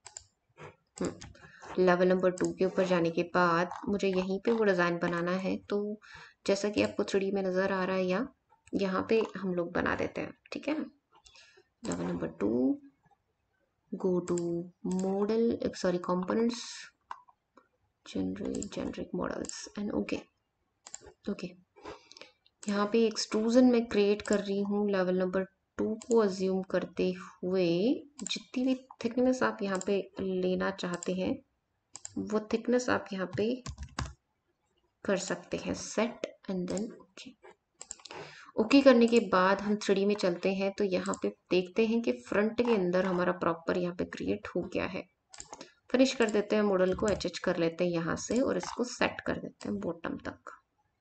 लेवल नंबर टू के ऊपर जाने के बाद मुझे यहीं पे वो डिज़ाइन बनाना है, तो जैसा कि आपको थ्री डी में नज़र आ रहा है, या यहाँ पे हम लोग बना देते हैं। ठीक है, level number two, go to model, sorry components, generate generic models and okay okay. यहाँ पे एक्सट्रूजन मैं क्रिएट कर रही हूँ लेवल नंबर टू को अज्यूम करते हुए। जितनी भी थिकनेस आप यहाँ पे लेना चाहते हैं वो थिकनेस आप यहाँ पे कर सकते हैं set and then okay. Okay करने के बाद हम थ्री डी में चलते हैं तो यहाँ पे देखते हैं कि फ्रंट के अंदर हमारा प्रॉपर यहाँ पे क्रिएट हो गया है। फिनिश कर देते हैं, मॉडल को एच एच कर लेते हैं यहाँ से और इसको सेट कर देते हैं बॉटम तक।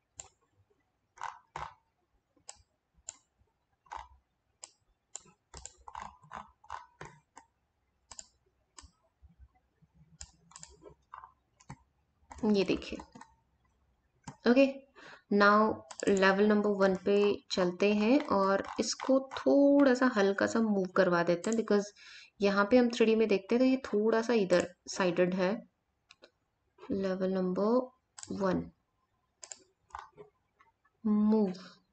ये देखिए okay. Now level number one पे चलते हैं और इसको थोड़ा सा हल्का सा मूव करवा देते हैं बिकॉज यहाँ पे हम थ्री डी में देखते हैं तो ये थोड़ा सा इधर साइडेड है। लेवल नंबर वन मूव,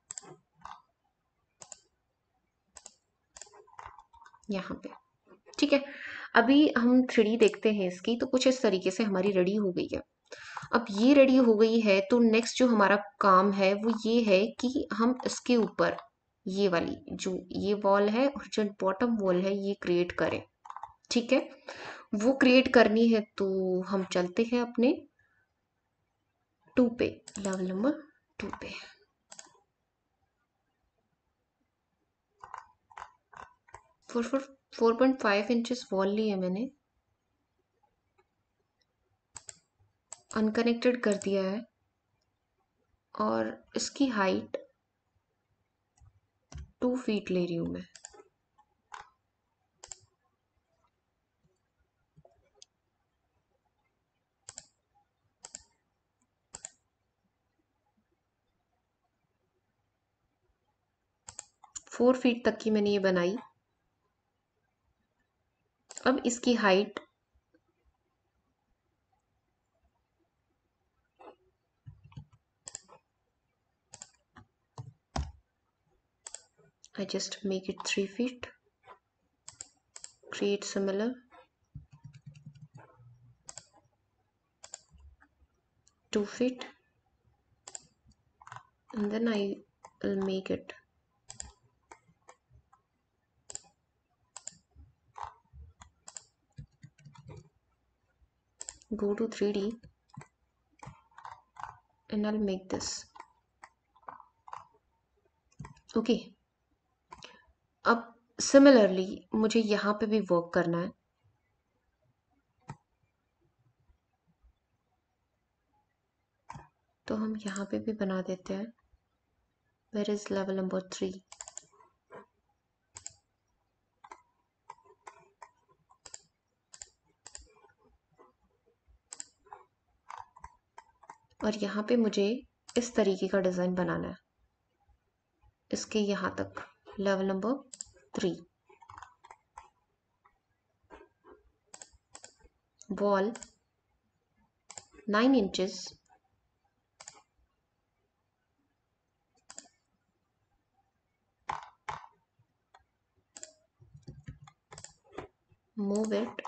यहाँ पे ठीक है। अभी हम थ्री डी देखते हैं इसकी तो कुछ इस तरीके से हमारी रेडी हो गई है। अब ये रेडी हो गई है तो नेक्स्ट जो हमारा काम है वो ये है कि हम इसके ऊपर ये वाली जो ये वॉल है और जो बॉटम वॉल है ये क्रिएट करें। ठीक है, वो क्रिएट करनी है तो हम चलते हैं अपने टू पे, लेवल नंबर टू पे। Four four four point five inches wall ली है मैंने, अनकनेक्टेड कर दिया है और इसकी हाइट टू फीट ले रही हूं मैं। फोर फीट तक की मैंने ये बनाई। अब इसकी height I just make it three feet, create similar, two feet, and then I will make it go to three D and I'll make this okay। अब सिमिलरली मुझे यहाँ पे भी वर्क करना है, तो हम यहाँ पे भी बना देते हैं। Where is level number three? और यहाँ पे मुझे इस तरीके का डिजाइन बनाना है, इसके यहाँ तक level number three. Wall nine inches, move it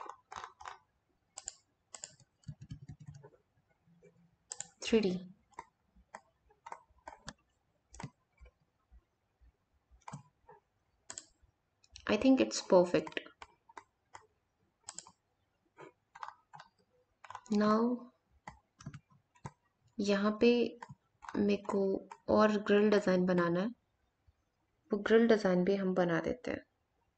three D. I think it's perfect. Now यहाँ पे मेरे को और ग्रिल डिज़ाइन बनाना है, वो ग्रिल डिज़ाइन भी हम बना देते हैं।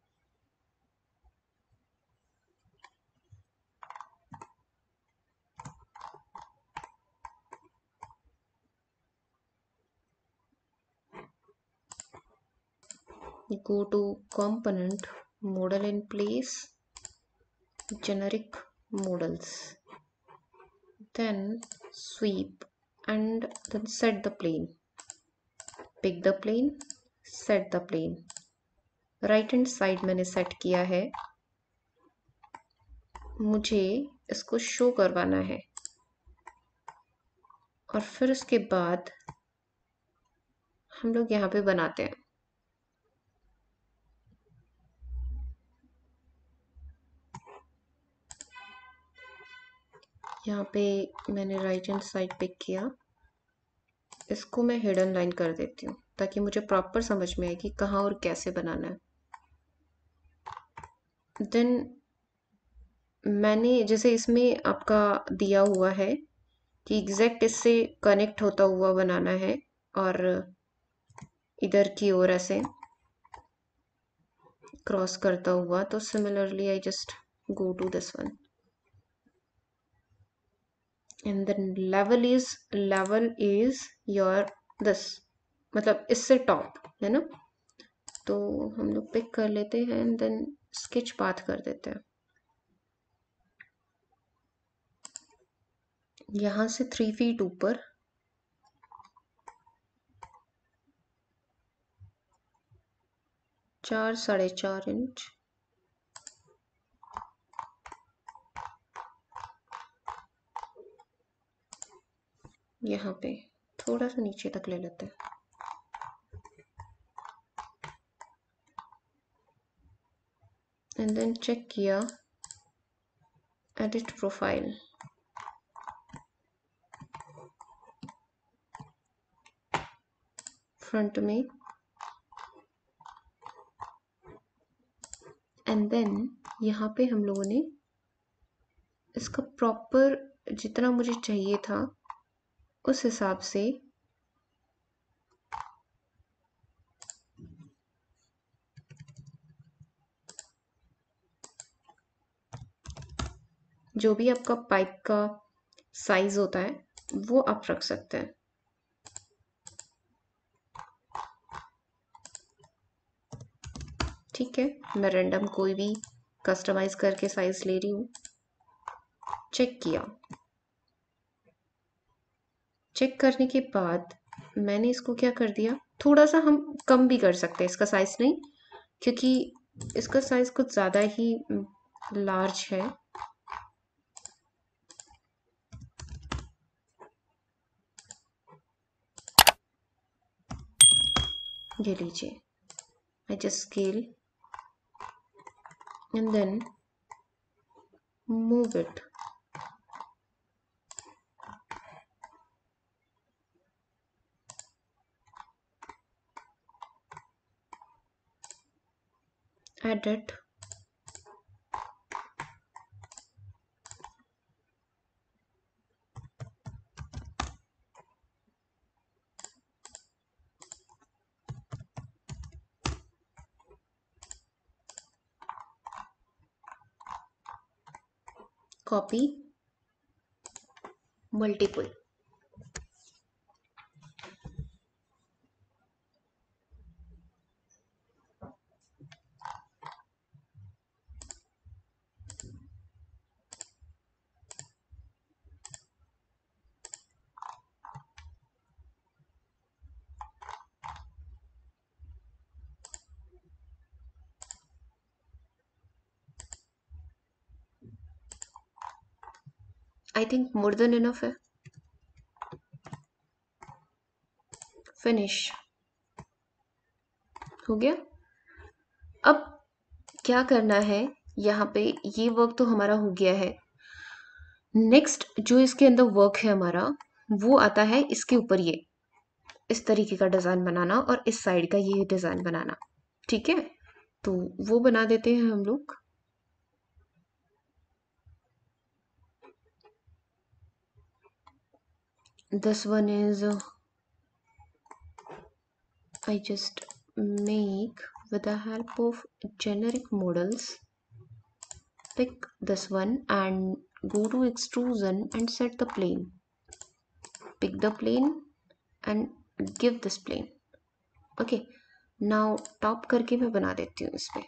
Go to component, model in place, generic models, then sweep and then set the plane, pick the plane, set the plane। Right hand side मैंने सेट किया है, मुझे इसको शो करवाना है और फिर उसके बाद हम लोग यहाँ पे बनाते हैं। यहाँ पे मैंने राइट हैंड साइड पिक किया, इसको मैं हिडन लाइन कर देती हूँ ताकि मुझे प्रॉपर समझ में आए कि कहाँ और कैसे बनाना है। देन मैंने जैसे इसमें आपका दिया हुआ है कि एग्जैक्ट इससे कनेक्ट होता हुआ बनाना है और इधर की ओर ऐसे क्रॉस करता हुआ, तो similarly I just go to this one and then level is level is your this, मतलब इससे टॉप है ना, तो हम लोग पिक कर लेते हैं एंड देन स्केच पाथ कर देते हैं। यहाँ से थ्री फीट ऊपर चार साढ़े चार इंच यहाँ पे थोड़ा सा नीचे तक ले लेते हैं एंड देन चेक किया एडिट प्रोफाइल, फ्रंट में एंड देन यहाँ पे हम लोगों ने इसका प्रॉपर जितना मुझे चाहिए था उस हिसाब से जो भी आपका पाइप का साइज होता है वो आप रख सकते हैं। ठीक है, मैं रैंडम कोई भी कस्टमाइज करके साइज ले रही हूँ। चेक किया, चेक करने के बाद मैंने इसको क्या कर दिया, थोड़ा सा हम कम भी कर सकते हैं इसका साइज, नहीं क्योंकि इसका साइज कुछ ज़्यादा ही लार्ज है। ये लीजिए, I just scale and then move it, edit, copy, multiple. I think more than enough है। फिनिश हो गया। अब क्या करना है, यहाँ पे ये वर्क तो हमारा हो गया है। नेक्स्ट जो इसके अंदर वर्क है हमारा, वो आता है इसके ऊपर, ये इस तरीके का डिज़ाइन बनाना और इस साइड का ये डिज़ाइन बनाना। ठीक है, तो वो बना देते हैं हम लोग। This one is I just make with the help of generic models, pick this one and go to extrusion and set the plane, pick the plane and give this plane. Okay, now top करके मैं बना देती हूँ इस पे।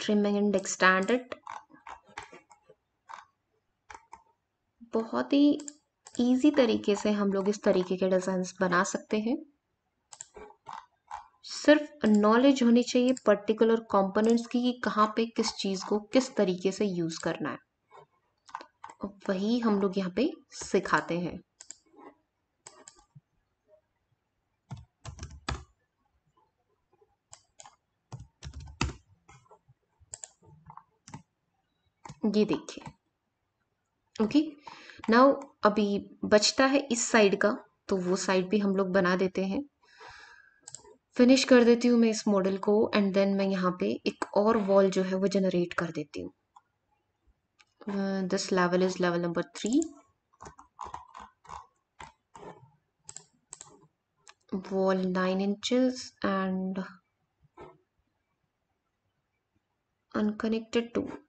trim and extend it. बहुत ही easy तरीके से हम लोग इस तरीके के डिजाइन्स बना सकते हैं। सिर्फ नॉलेज होनी चाहिए पर्टिकुलर कंपोनेंट्स की कि कहाँ पे किस चीज को किस तरीके से यूज करना है, वही हम लोग यहाँ पे सिखाते हैं। ये देखिए। ओके, नाउ अभी बचता है इस साइड का, तो वो साइड भी हम लोग बना देते हैं। फिनिश कर देती हूँ मैं इस मॉडल को, एंड देन मैं यहाँ पे एक और वॉल जो है वो जनरेट कर देती हूँ। This level is level number three. wall nine inches and unconnected to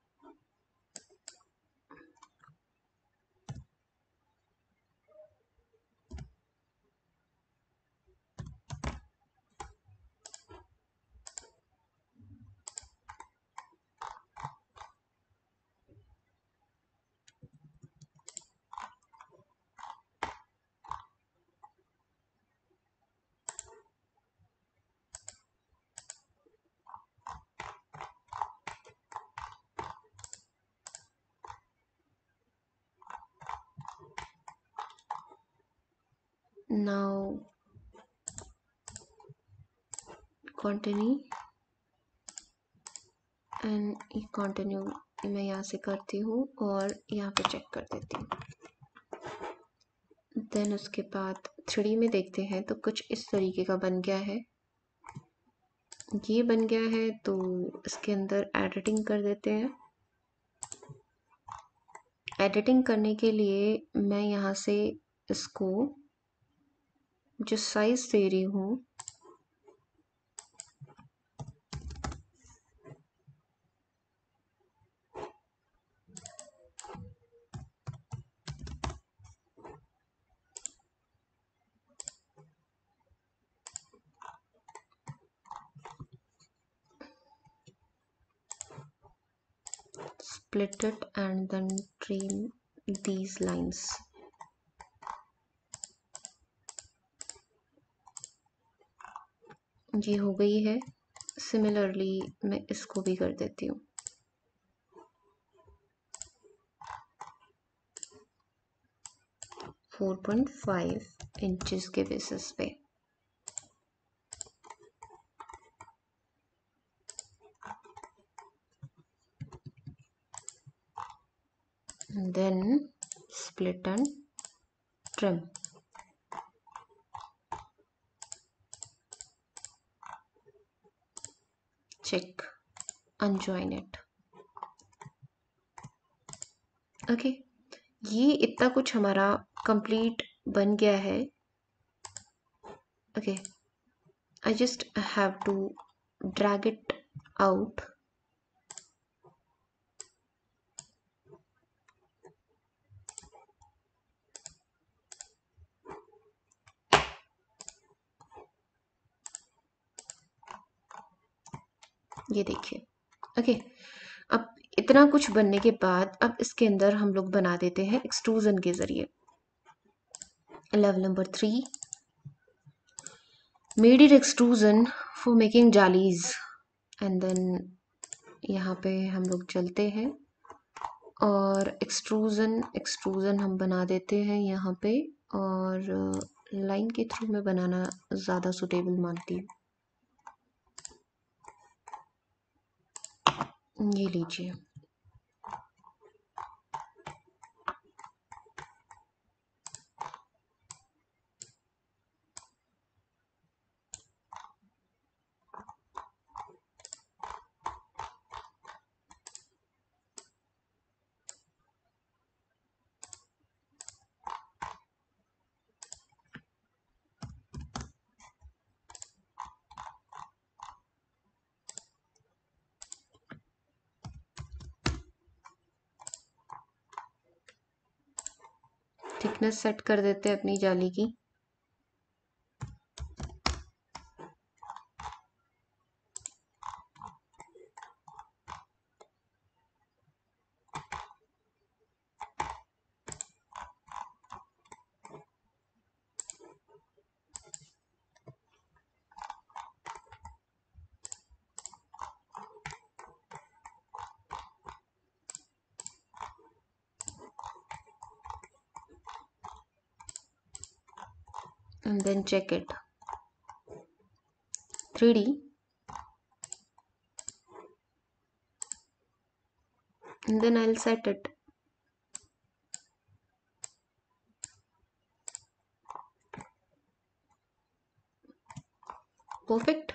now continue and continue मैं यहाँ से करती हूँ और यहाँ पे चेक कर देती हूँ। देन उसके बाद थ्री में देखते हैं तो कुछ इस तरीके का बन गया है। ये बन गया है तो इसके अंदर एडिटिंग कर देते हैं। एडिटिंग करने के लिए मैं यहाँ से इसको जो साइज दे रही हूँ split it and then trim these lines. ये हो गई है। सिमिलरली मैं इसको भी कर देती हूँ। फोर पॉइंट फाइव इंचेस के बेसिस पे। Then split and trim. Check, unjoin it. Okay, ये इतना कुछ हमारा कंप्लीट बन गया है। Okay, I just have to drag it out. ये देखिए। ओके, अब इतना कुछ बनने के बाद अब इसके अंदर हम लोग बना देते हैं एक्सट्रूजन के जरिए। Level number three, made it extrusion for making जालीज, एंड देन यहाँ पे हम लोग चलते हैं और एक्सट्रूजन एक्सट्रूजन हम बना देते हैं यहाँ पे, और लाइन के थ्रू मैं बनाना ज़्यादा सुटेबल मानती हूँ। ये लीजिए। थिकनेस सेट कर देते हैं अपनी जाली की। and then check it. three D, and then I'll set it. Perfect.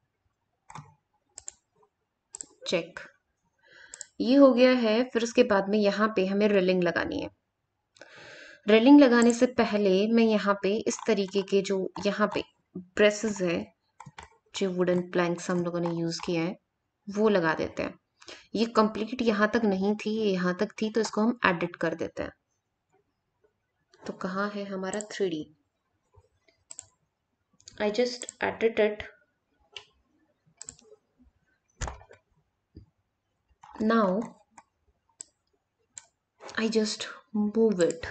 Check, ये हो गया है। फिर उसके बाद में यहाँ पे हमें रेलिंग लगानी है। रेलिंग लगाने से पहले मैं यहाँ पे इस तरीके के जो यहाँ पे ब्रेसेस है, जो वुडन प्लैंक्स हम लोगों ने यूज किया है, वो लगा देते हैं। ये कंप्लीट यहाँ तक नहीं थी, ये यहाँ तक थी, तो इसको हम एडिट कर देते हैं। तो कहाँ है हमारा three D? I just edit it. Now I just move it.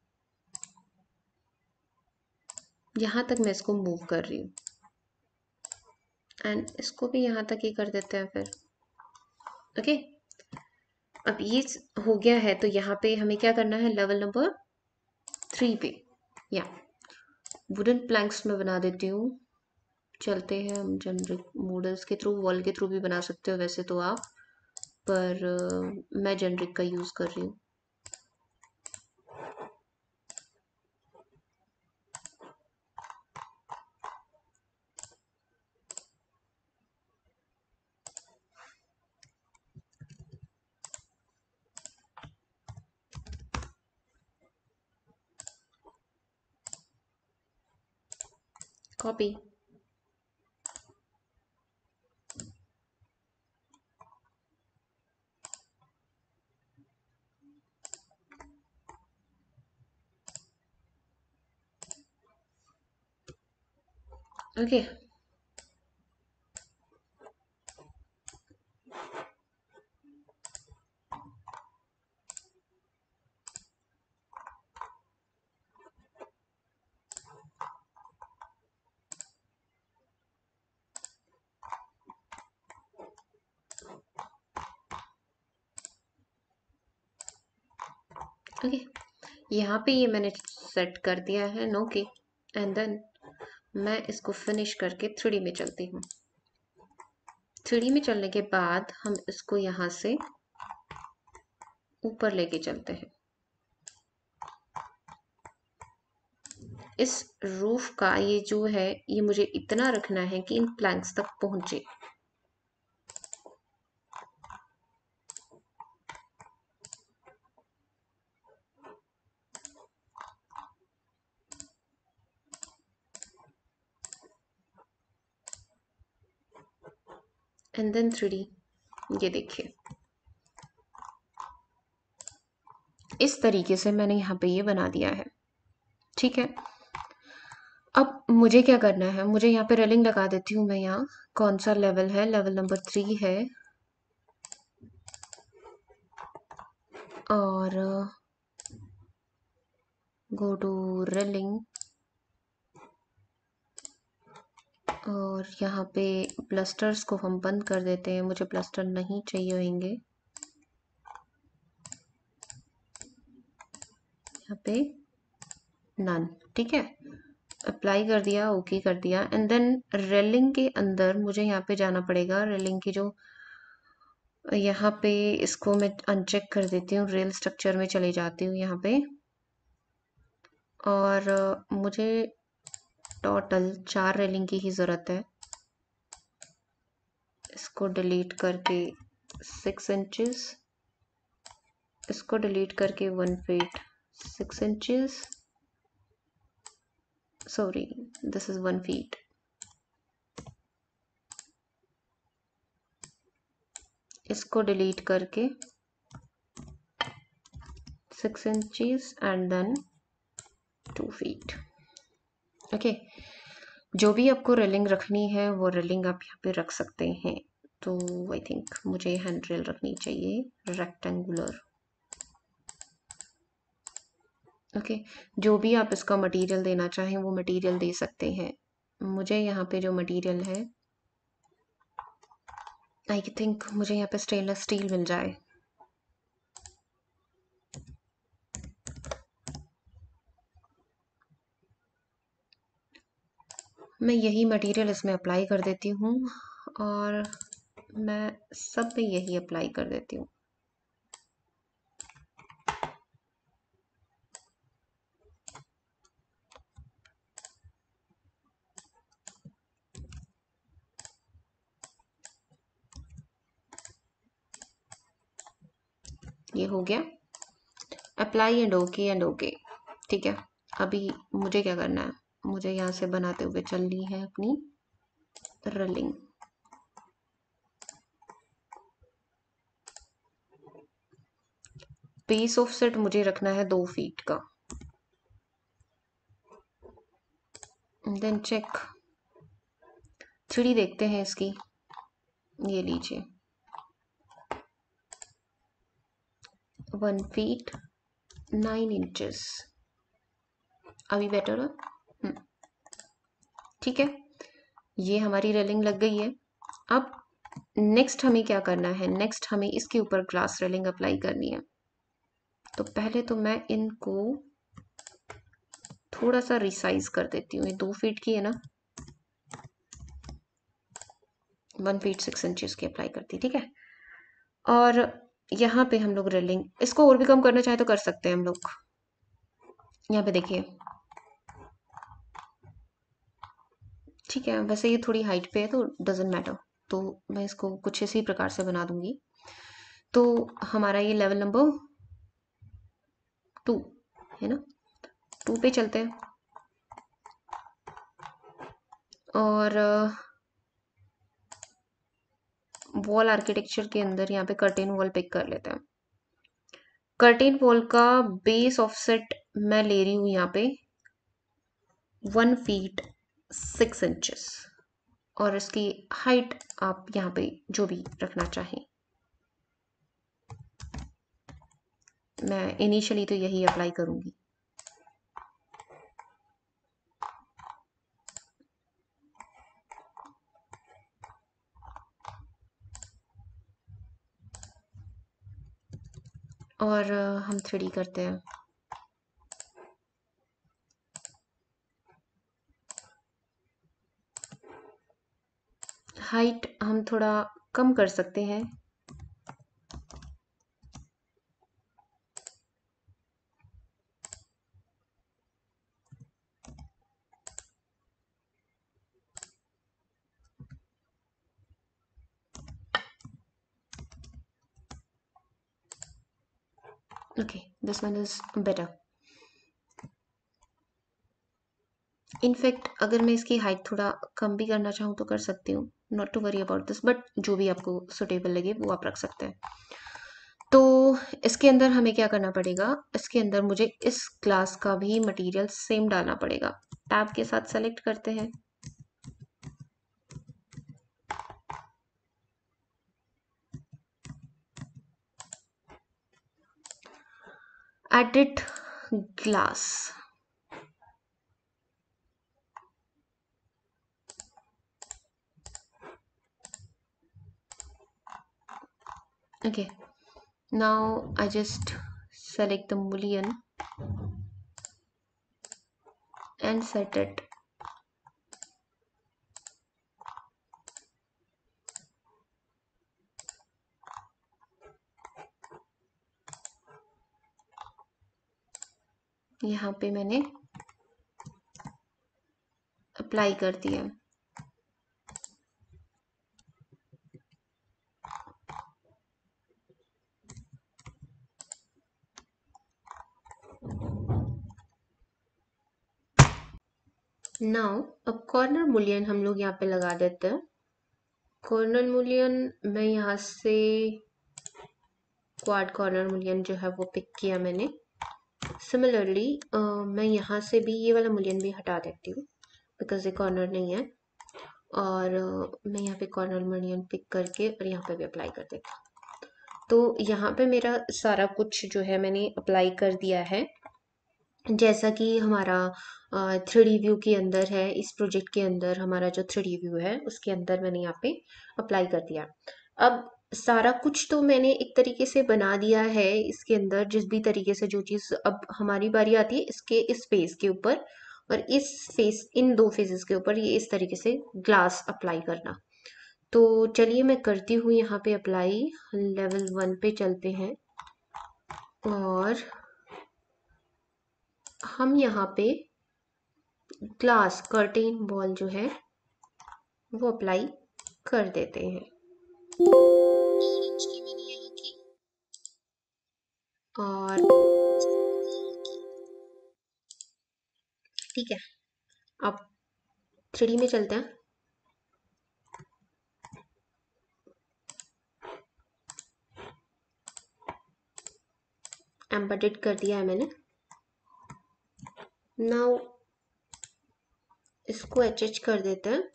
यहाँ तक मैं इसको मूव कर रही हूँ, एंड इसको भी यहाँ तक ही कर देते हैं फिर। ओके, अब ये हो गया है, तो यहाँ पे हमें क्या करना है? लेवल नंबर थ्री पे या वुडन प्लैंक्स में बना देती हूँ। चलते हैं हम जेनरिक मॉडल्स के थ्रू, वॉल के थ्रू भी बना सकते हो वैसे तो आप, पर uh, मैं जेनरिक का यूज़ कर रही हूँ। Copy, okay. ओके, यहाँ पे ये मैंने सेट कर दिया है नो की, एंड देन मैं इसको फिनिश करके थ्री डी में चलती हूँ। थ्री डी में चलने के बाद हम इसको यहाँ से ऊपर लेके चलते हैं। इस रूफ का ये जो है, ये मुझे इतना रखना है कि इन प्लैंक्स तक पहुंचे। एंड देन थ्री डी, ये देखिए इस तरीके से मैंने यहाँ पे ये बना दिया है। ठीक है, अब मुझे क्या करना है? मुझे यहाँ पे रेलिंग लगा देती हूँ मैं। यहाँ कौन सा लेवल है? लेवल नंबर थ्री है, और गो टू रेलिंग, और यहाँ पे प्लस्टर्स को हम बंद कर देते हैं, मुझे प्लस्टर नहीं चाहिए होंगे। यहाँ पे नन, ठीक है, अप्लाई कर दिया, ओके कर दिया। एंड देन रेलिंग के अंदर मुझे यहाँ पे जाना पड़ेगा। रेलिंग की जो यहाँ पे, इसको मैं अनचेक कर देती हूँ, रेल स्ट्रक्चर में चले जाती हूँ यहाँ पे, और मुझे टोटल चार रेलिंग की ही ज़रूरत है। इसको डिलीट करके सिक्स इंचेस, इसको डिलीट करके one feet six inches, sorry this is one feet. इसको डिलीट करके six inches and then two feet. Okay, जो भी आपको रेलिंग रखनी है वो रेलिंग आप यहाँ पे रख सकते हैं। तो आई थिंक मुझे हैंड रेल रखनी चाहिए रेक्टेंगुलर। ओके, जो भी आप इसका मटेरियल देना चाहें वो मटेरियल दे सकते हैं। मुझे यहाँ पे जो मटेरियल है, आई थिंक मुझे यहाँ पे स्टेनलेस स्टील मिल जाए। मैं यही मटेरियल इसमें अप्लाई कर देती हूँ और मैं सब में यही अप्लाई कर देती हूँ। ये हो गया apply and okay and okay. ठीक है, अभी मुझे क्या करना है, मुझे यहाँ से बनाते हुए चलनी है अपनी रलिंग। बेस ऑफसेट मुझे रखना है दो फीट का। देन चेक थ्री देखते हैं इसकी। ये लीजिए वन फीट नाइन इंचेस। अभी बेटर है। हम्म, ठीक है, ये हमारी रेलिंग लग गई है। अब नेक्स्ट हमें क्या करना है, नेक्स्ट हमें इसके ऊपर ग्लास रेलिंग अप्लाई करनी है। तो पहले तो मैं इनको थोड़ा सा रिसाइज कर देती हूँ। ये दो फीट की है ना, वन फीट सिक्स इंचेस की अप्लाई करती, ठीक है। और यहाँ पे हम लोग रेलिंग इसको और भी कम करना चाहे तो कर सकते हैं हम लोग। यहाँ पे देखिए, ठीक है, वैसे ये थोड़ी हाइट पे है तो डजेंट मैटर, तो मैं इसको कुछ इसी प्रकार से बना दूंगी। तो हमारा ये लेवल नंबर टू है ना, टू पे चलते हैं और वॉल आर्किटेक्चर के अंदर यहाँ पे कर्टेन वॉल पिक कर लेते हैं। कर्टेन वॉल का बेस ऑफसेट मैं ले रही हूँ यहाँ पे वन फीट सिक्स इंचेस और इसकी हाइट आप यहाँ पे जो भी रखना चाहें। मैं इनिशियली तो यही अप्लाई करूंगी। और हम थ्री करते हैं। हाइट हम थोड़ा कम कर सकते हैं। Okay, this one is better. In fact अगर मैं इसकी हाइट थोड़ा कम भी करना चाहूँ तो कर सकती हूँ, not to worry about this, but जो भी आपको सुटेबल लगे वो आप रख सकते हैं। तो इसके अंदर हमें क्या करना पड़ेगा, इसके अंदर मुझे इस क्लास का भी मटेरियल सेम डालना पड़ेगा। टैब के साथ सेलेक्ट करते हैं, edit glass. Okay, now I just select the mullion and set it. यहाँ पे मैंने अप्लाई कर दिया। नाउ अब कॉर्नर मुलियन हम लोग यहाँ पे लगा देते हैं। कॉर्नर मुलियन मैं यहाँ से क्वाड कॉर्नर मुलियन जो है वो पिक किया मैंने। सिमिलरली मैं यहाँ से भी ये वाला मुलियन भी हटा देती हूँ बिकॉज ये कॉर्नर नहीं है। और uh, मैं यहाँ पे कॉर्नर मुलियन पिक करके और यहाँ पे भी अप्लाई कर देती हूँ। तो यहाँ पे मेरा सारा कुछ जो है मैंने अप्लाई कर दिया है। जैसा कि हमारा थ्री डी व्यू के अंदर है, इस प्रोजेक्ट के अंदर हमारा जो थ्री डी व्यू है उसके अंदर मैंने यहाँ पे अप्लाई कर दिया। अब सारा कुछ तो मैंने एक तरीके से बना दिया है इसके अंदर, जिस भी तरीके से जो चीज़ अब हमारी बारी आती है इसके इस पेज के ऊपर और इस फेस इन दो फेसेस के ऊपर ये इस तरीके से ग्लास अप्लाई करना। तो चलिए मैं करती हूँ यहाँ पे अप्लाई। लेवल वन पे चलते हैं और हम यहाँ पे ग्लास कर्टेन बॉल जो है वो अप्लाई कर देते हैं। और ठीक है, अब थ्री डी में चलते हैं। एम्बेडेड कर दिया है मैंने। नाउ इसको एच एच कर देते हैं।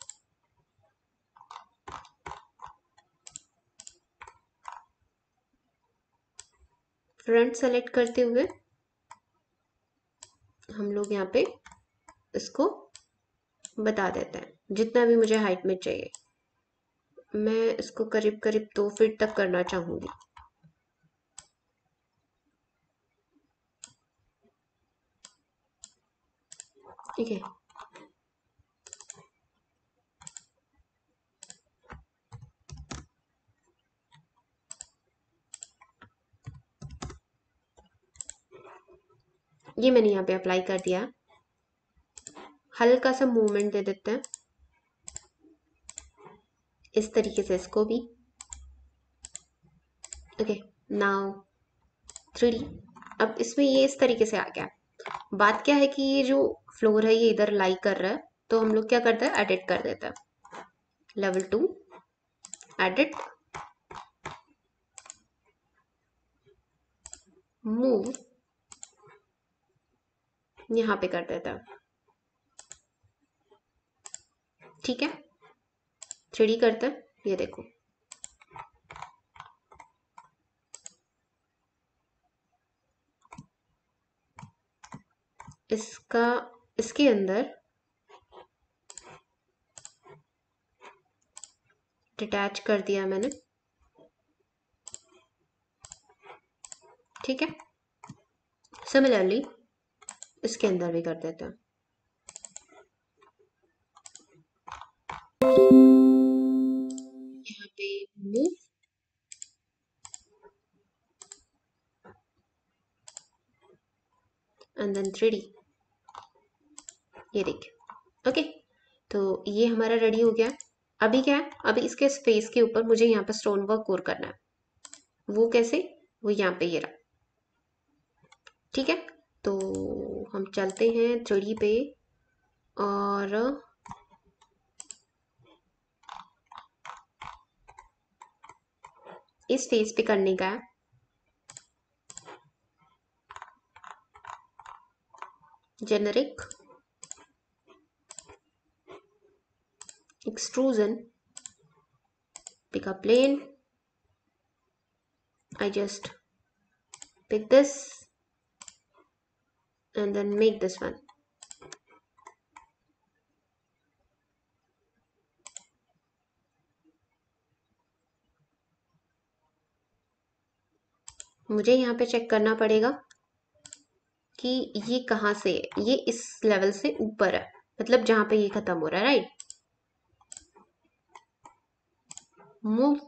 फ्रंट सेलेक्ट करते हुए हम लोग यहाँ पे इसको बता देते हैं जितना भी मुझे हाइट में चाहिए। मैं इसको करीब करीब दो फीट तक करना चाहूंगी। ठीक है, ये मैंने यहाँ पे अप्लाई कर दिया। हल्का सा मूवमेंट दे देते हैं इस तरीके से इसको भी। Okay, now three D. अब इसमें ये इस तरीके से आ गया। बात क्या है कि ये जो फ्लोर है ये इधर लाई कर रहा है, तो हम लोग क्या करते हैं, एडिट कर देते हैं। लेवल टू एडिट, मूव यहाँ पे कर देता है। ठीक है, थ्री डी करते हैं। ये देखो, इसका इसके अंदर डिटैच कर दिया मैंने। ठीक है, सिमिलरली इसके अंदर भी कर देते हैं। यहाँ पे move, and then three D. ये देखिए। ओके, तो ये हमारा रेडी हो गया। अभी क्या है, अभी इसके स्पेस के ऊपर मुझे यहाँ पे स्टोन वर्क और करना है। वो कैसे, वो यहाँ पे ये रहा। ठीक है, तो हम चलते हैं थ्री डी पे और इस फेस पे करने का है। Generic extrusion, pick a plane. I just pick this and then make this one. मुझे यहाँ पे चेक करना पड़ेगा कि ये कहाँ से है। ये इस लेवल से ऊपर है, मतलब जहां पे ये खत्म हो रहा है, राइट। मूव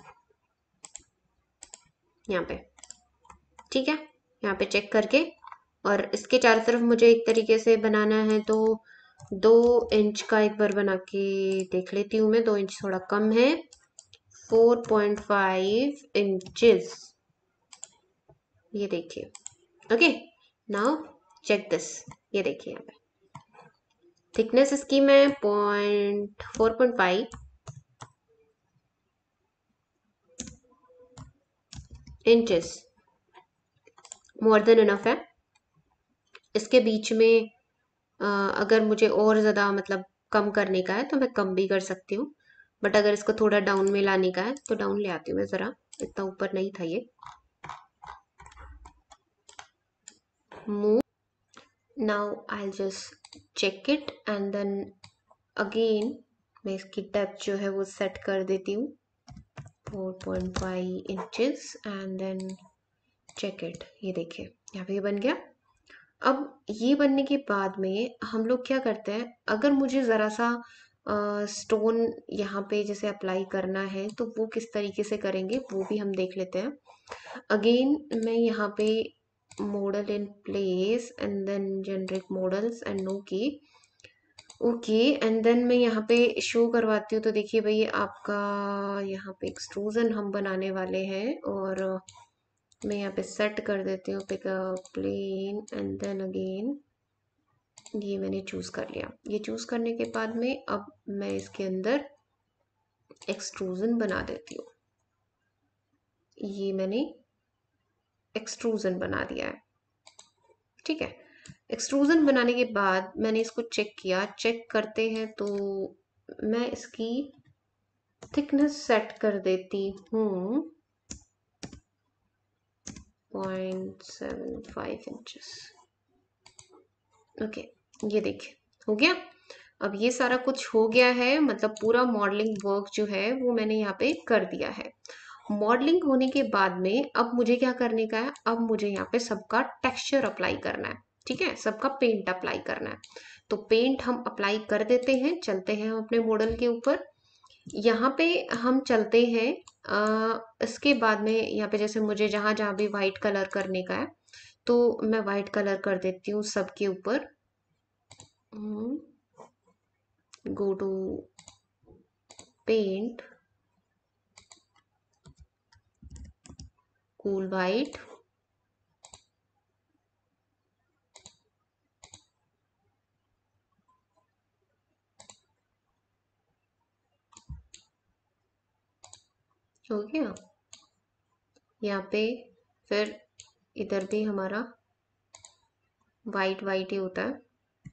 यहाँ पे। ठीक है, यहाँ पे चेक करके, और इसके चारों तरफ मुझे एक तरीके से बनाना है, तो दो इंच का एक बार बना के देख लेती हूँ मैं। दो इंच थोड़ा कम है, फोर पॉइंट फाइव इंचेस। ये देखिए। Okay, now check this. ये देखिए यहाँ पे थिकनेस इसकी मैं point four point five inches, more than enough है। इसके बीच में आ, अगर मुझे और ज़्यादा मतलब कम करने का है तो मैं कम भी कर सकती हूँ, बट अगर इसको थोड़ा डाउन में लाने का है तो डाउन ले आती हूँ मैं ज़रा। इतना ऊपर नहीं था ये। Move, now I just check it and then again मैं इसकी डेप्थ जो है वो सेट कर देती हूँ four point five inches and then check it. ये देखिए यहाँ पे ये बन गया। अब ये बनने के बाद में हम लोग क्या करते हैं, अगर मुझे ज़रा सा स्टोन यहाँ पे जैसे अप्लाई करना है तो वो किस तरीके से करेंगे वो भी हम देख लेते हैं। अगेन मैं यहाँ पे model in place and then generate models and okay. Okay and then मैं यहाँ पे शो करवाती हूँ, तो देखिए भाई आपका यहाँ पे एक्सट्रूजन हम बनाने वाले हैं, और मैं यहाँ पे सेट कर देती हूँ pick plane and then again ये मैंने चूज कर लिया। ये चूज करने के बाद में अब मैं इसके अंदर एक्सट्रूजन बना देती हूँ। ये मैंने एक्सट्रूजन बना दिया है, ठीक है। एक्सट्रूजन बनाने के बाद मैंने इसको चेक किया, चेक करते हैं तो मैं इसकी थिकनेस सेट कर देती हूँ point seven five inches. Okay, ये देखिए हो गया। अब ये सारा कुछ हो गया है, मतलब पूरा मॉडलिंग वर्क जो है वो मैंने यहाँ पे कर दिया है। मॉडलिंग होने के बाद में अब मुझे क्या करने का है, अब मुझे यहाँ पे सबका टेक्सचर अप्लाई करना है, ठीक है, सबका पेंट अप्लाई करना है। तो पेंट हम अप्लाई कर देते हैं, चलते हैं हम अपने मॉडल के ऊपर। यहाँ पे हम चलते हैं, आ, इसके बाद में यहाँ पे जैसे मुझे जहां जहां भी वाइट कलर करने का है तो मैं वाइट कलर कर देती हूँ सबके ऊपर। Go to paint, cool white, हो गया यहाँ पे। फिर इधर भी हमारा वाइट वाइट ही होता है।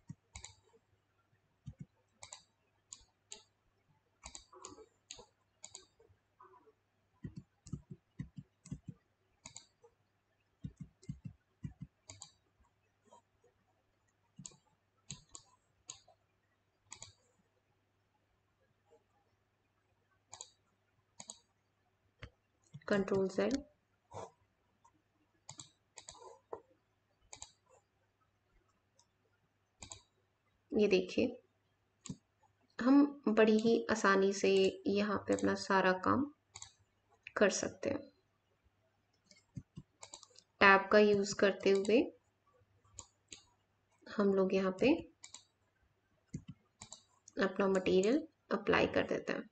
कंट्रोल जेड, ये देखिए हम बड़ी ही आसानी से यहाँ पे अपना सारा काम कर सकते हैं। टैब का यूज करते हुए हम लोग यहाँ पे अपना मटेरियल अप्लाई कर देते हैं,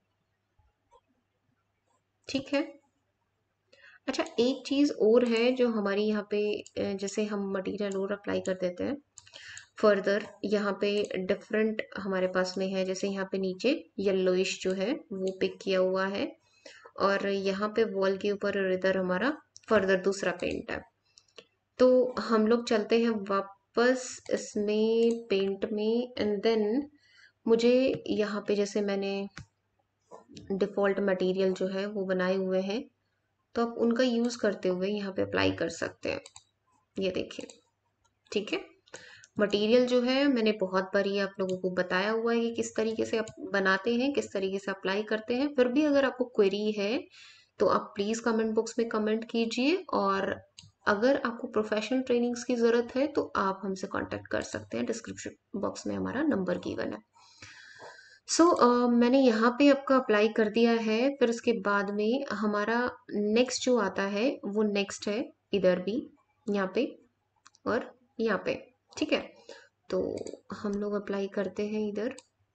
ठीक है। अच्छा, एक चीज और है जो हमारी यहाँ पे अ, जैसे हम मटेरियल और अप्लाई कर देते हैं फर्दर, यहाँ पे डिफरेंट हमारे पास में है, जैसे यहाँ पे नीचे येलोइश जो है वो पिक किया हुआ है, और यहाँ पे वॉल के ऊपर और इधर हमारा फर्दर दूसरा पेंट है। तो हम लोग चलते हैं वापस इसमें पेंट में एंड देन मुझे यहाँ पे जैसे मैंने डिफ़ॉल्ट मटेरियल जो है वो बनाए हुए हैं, तो आप उनका यूज़ करते हुए यहाँ पे अप्लाई कर सकते हैं। ये देखिए, ठीक है। मटेरियल जो है मैंने बहुत बार ये आप लोगों को बताया हुआ है कि किस तरीके से आप बनाते हैं, किस तरीके से अप्लाई करते हैं। फिर भी अगर आपको क्वेरी है तो आप प्लीज़ कमेंट बॉक्स में कमेंट कीजिए, और अगर आपको प्रोफेशनल ट्रेनिंग्स की ज़रूरत है तो आप हमसे कांटेक्ट कर सकते हैं, डिस्क्रिप्शन बॉक्स में हमारा नंबर गिवन है। सो so, uh, मैंने यहाँ पे आपका अप्लाई कर दिया है। फिर उसके बाद में हमारा नेक्स्ट जो आता है वो नेक्स्ट है इधर भी, यहाँ पे और यहाँ पे, ठीक है। तो हम लोग अप्लाई करते हैं इधर,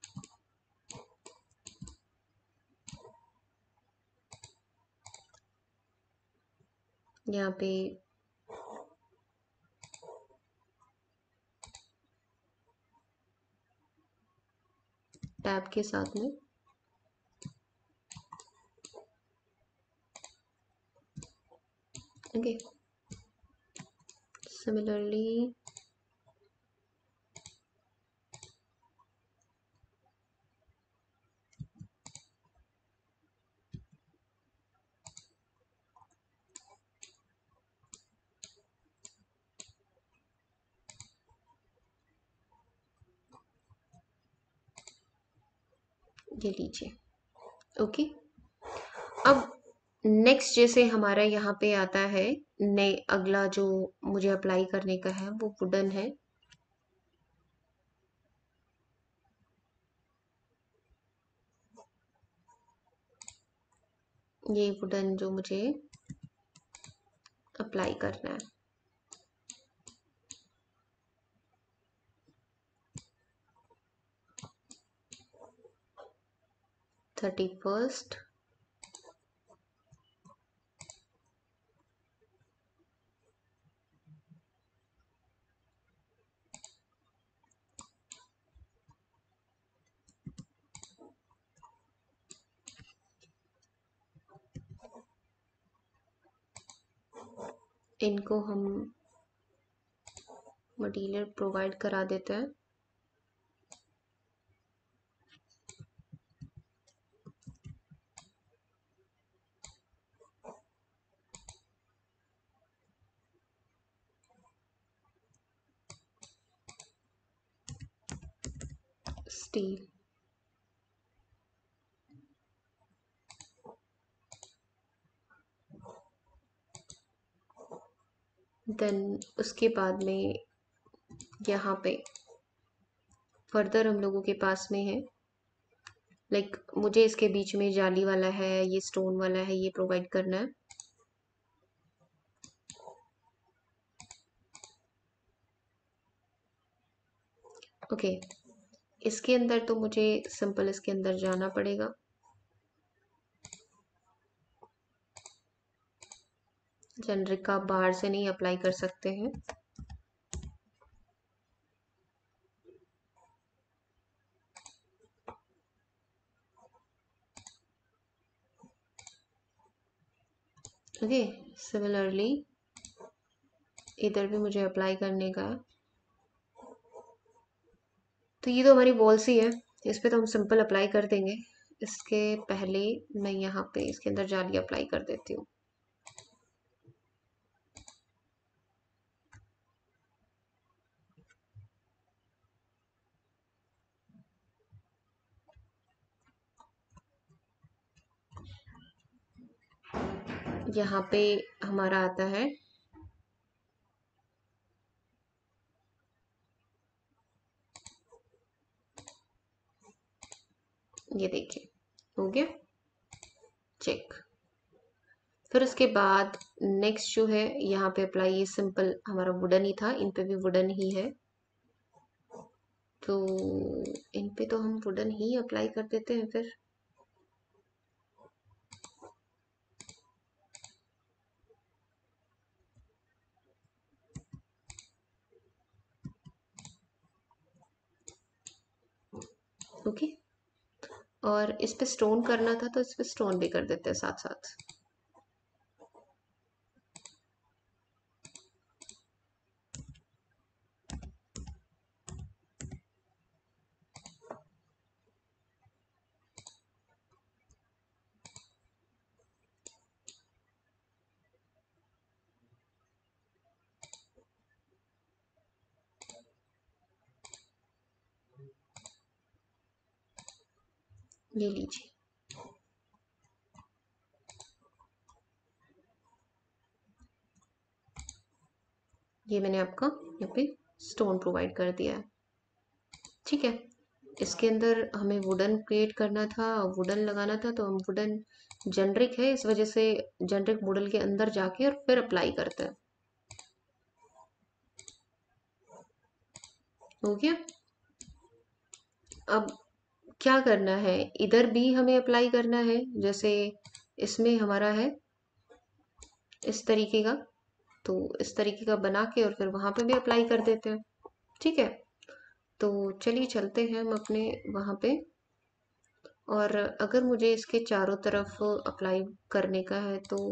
यहाँ पे टैब के साथ में ओके। सिमिलरली ये लीजिए, ओके। अब नेक्स्ट जैसे हमारा यहाँ पे आता है, ने अगला जो मुझे अप्लाई करने का है वो वुडन है। ये वुडन जो मुझे अप्लाई करना है। Thirty first. इनको हम मटेरियल प्रोवाइड करा देते हैं। स्टील। देन उसके बाद में यहाँ पे फर्दर हम लोगों के पास में है, लाइक like, मुझे इसके बीच में जाली वाला है, ये स्टोन वाला है, ये प्रोवाइड करना है। Okay okay. इसके अंदर तो मुझे सिंपल इसके अंदर जाना पड़ेगा। जेनरिक का बाहर से नहीं अप्लाई कर सकते हैं। ओके, सिमिलरली इधर भी मुझे अप्लाई करने का है। तो ये तो हमारी वॉल सी है, इस पे तो हम सिंपल अप्लाई कर देंगे। इसके पहले मैं यहाँ पे इसके अंदर जाली अप्लाई कर देती हूँ। यहाँ पे हमारा आता है ये, देखिए हो गया चेक। फिर उसके बाद नेक्स्ट जो है यहाँ पे अप्लाई, ये सिंपल हमारा वुडन ही था, इन पे भी वुडन ही है, तो इन पे तो हम वुडन ही अप्लाई कर देते हैं फिर। ओके, और इस पे स्टोन करना था तो इस पे स्टोन भी कर देते हैं साथ साथ। ले लीजिए, ये मैंने आपका यहाँ पे स्टोन प्रोवाइड कर दिया है। ठीक है, इसके अंदर हमें वुडन क्रिएट करना था, वुडन लगाना था, तो हम वुडन जेनरिक है इस वजह से जेनरिक मॉडल के अंदर जाके और फिर अप्लाई करते हैं। हो गया। अब क्या करना है, इधर भी हमें अप्लाई करना है, जैसे इसमें हमारा है इस तरीके का, तो इस तरीके का बना के और फिर वहां पे भी अप्लाई कर देते हैं। ठीक है, तो चलिए चलते हैं हम अपने वहां पे। और अगर मुझे इसके चारों तरफ अप्लाई करने का है तो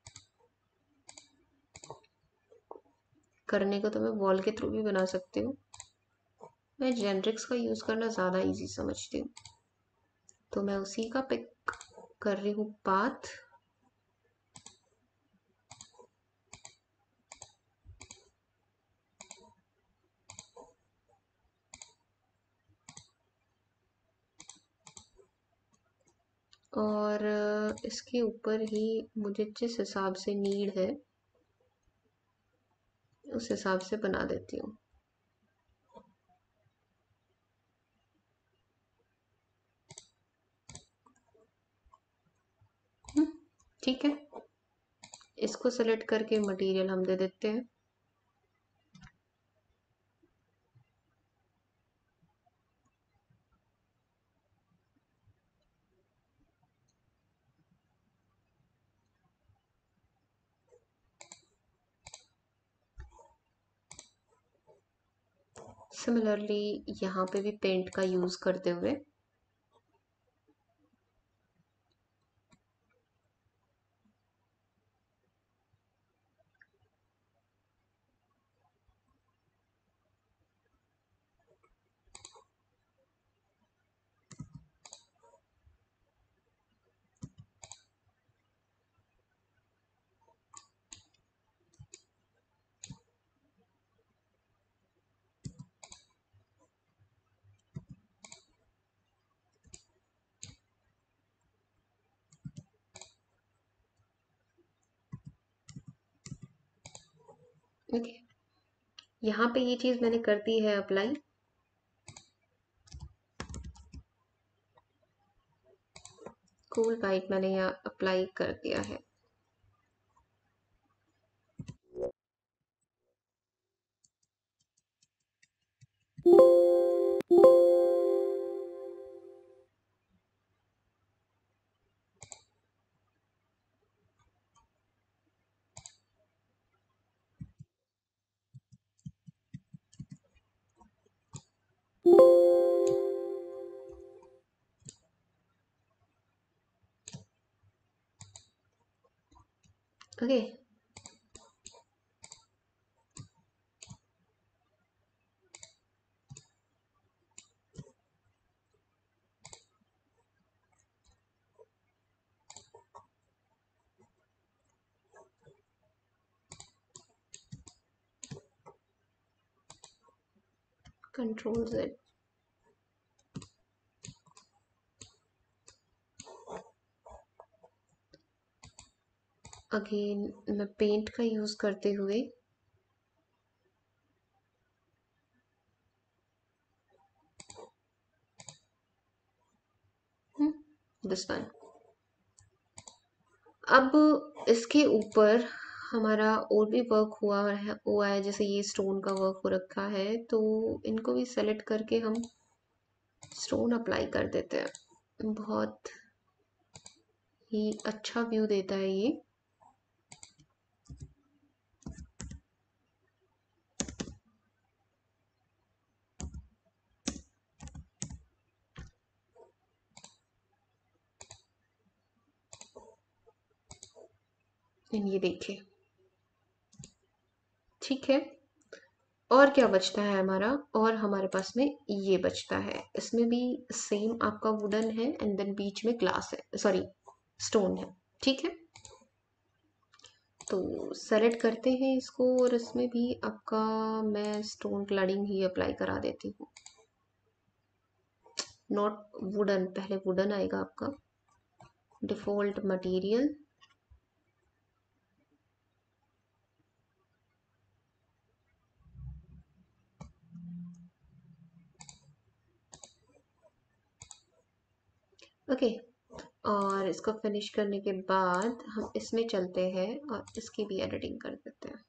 करने को तो मैं वॉल के थ्रू भी बना सकती हूँ, मैं जेनरिक्स का यूज़ करना ज़्यादा इजी समझती हूँ, तो मैं उसी का पिक कर रही हूँ पाथ। और अ, इसके ऊपर ही मुझे जिस हिसाब से नीड है उस हिसाब से बना देती हूँ। हम्म, ठीक है, इसको सेलेक्ट करके मटेरियल हम दे देते हैं। सिमिलरली यहाँ पे भी पेंट का यूज़ करते हुए ओके, यहाँ पे ये चीज़ मैंने कर दी है अप्लाई। कूल वाइट मैंने यहाँ अप्लाई कर दिया है। Okay, control Z. अगेन मैं पेंट का यूज़ करते हुए दिस वन। अब इसके ऊपर हमारा और भी वर्क हुआ है हुआ है जैसे ये स्टोन का वर्क हो रखा है, तो इनको भी सेलेक्ट करके हम स्टोन अप्लाई कर देते हैं। बहुत ही अच्छा व्यू देता है ये। ये देखिए, ठीक है। और क्या बचता है हमारा, और हमारे पास में ये बचता है, इसमें भी सेम आपका वुडन है एंड देन बीच में ग्लास है, सॉरी स्टोन है, ठीक है। तो सेलेक्ट करते हैं इसको और इसमें भी आपका मैं स्टोन क्लडिंग ही अप्लाई करा देती हूँ। नॉट वुडन, पहले वुडन आएगा आपका डिफ़ॉल्ट मटेरियल। ओके, और इसको फिनिश करने के बाद हम इसमें चलते हैं और इसकी भी एडिटिंग कर देते हैं।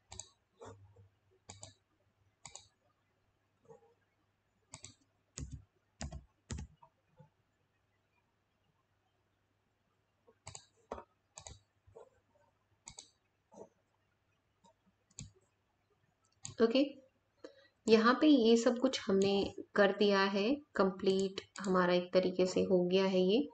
ओके, यहाँ पे ये सब कुछ हमने कर दिया है, कंप्लीट हमारा एक तरीके से हो गया है ये।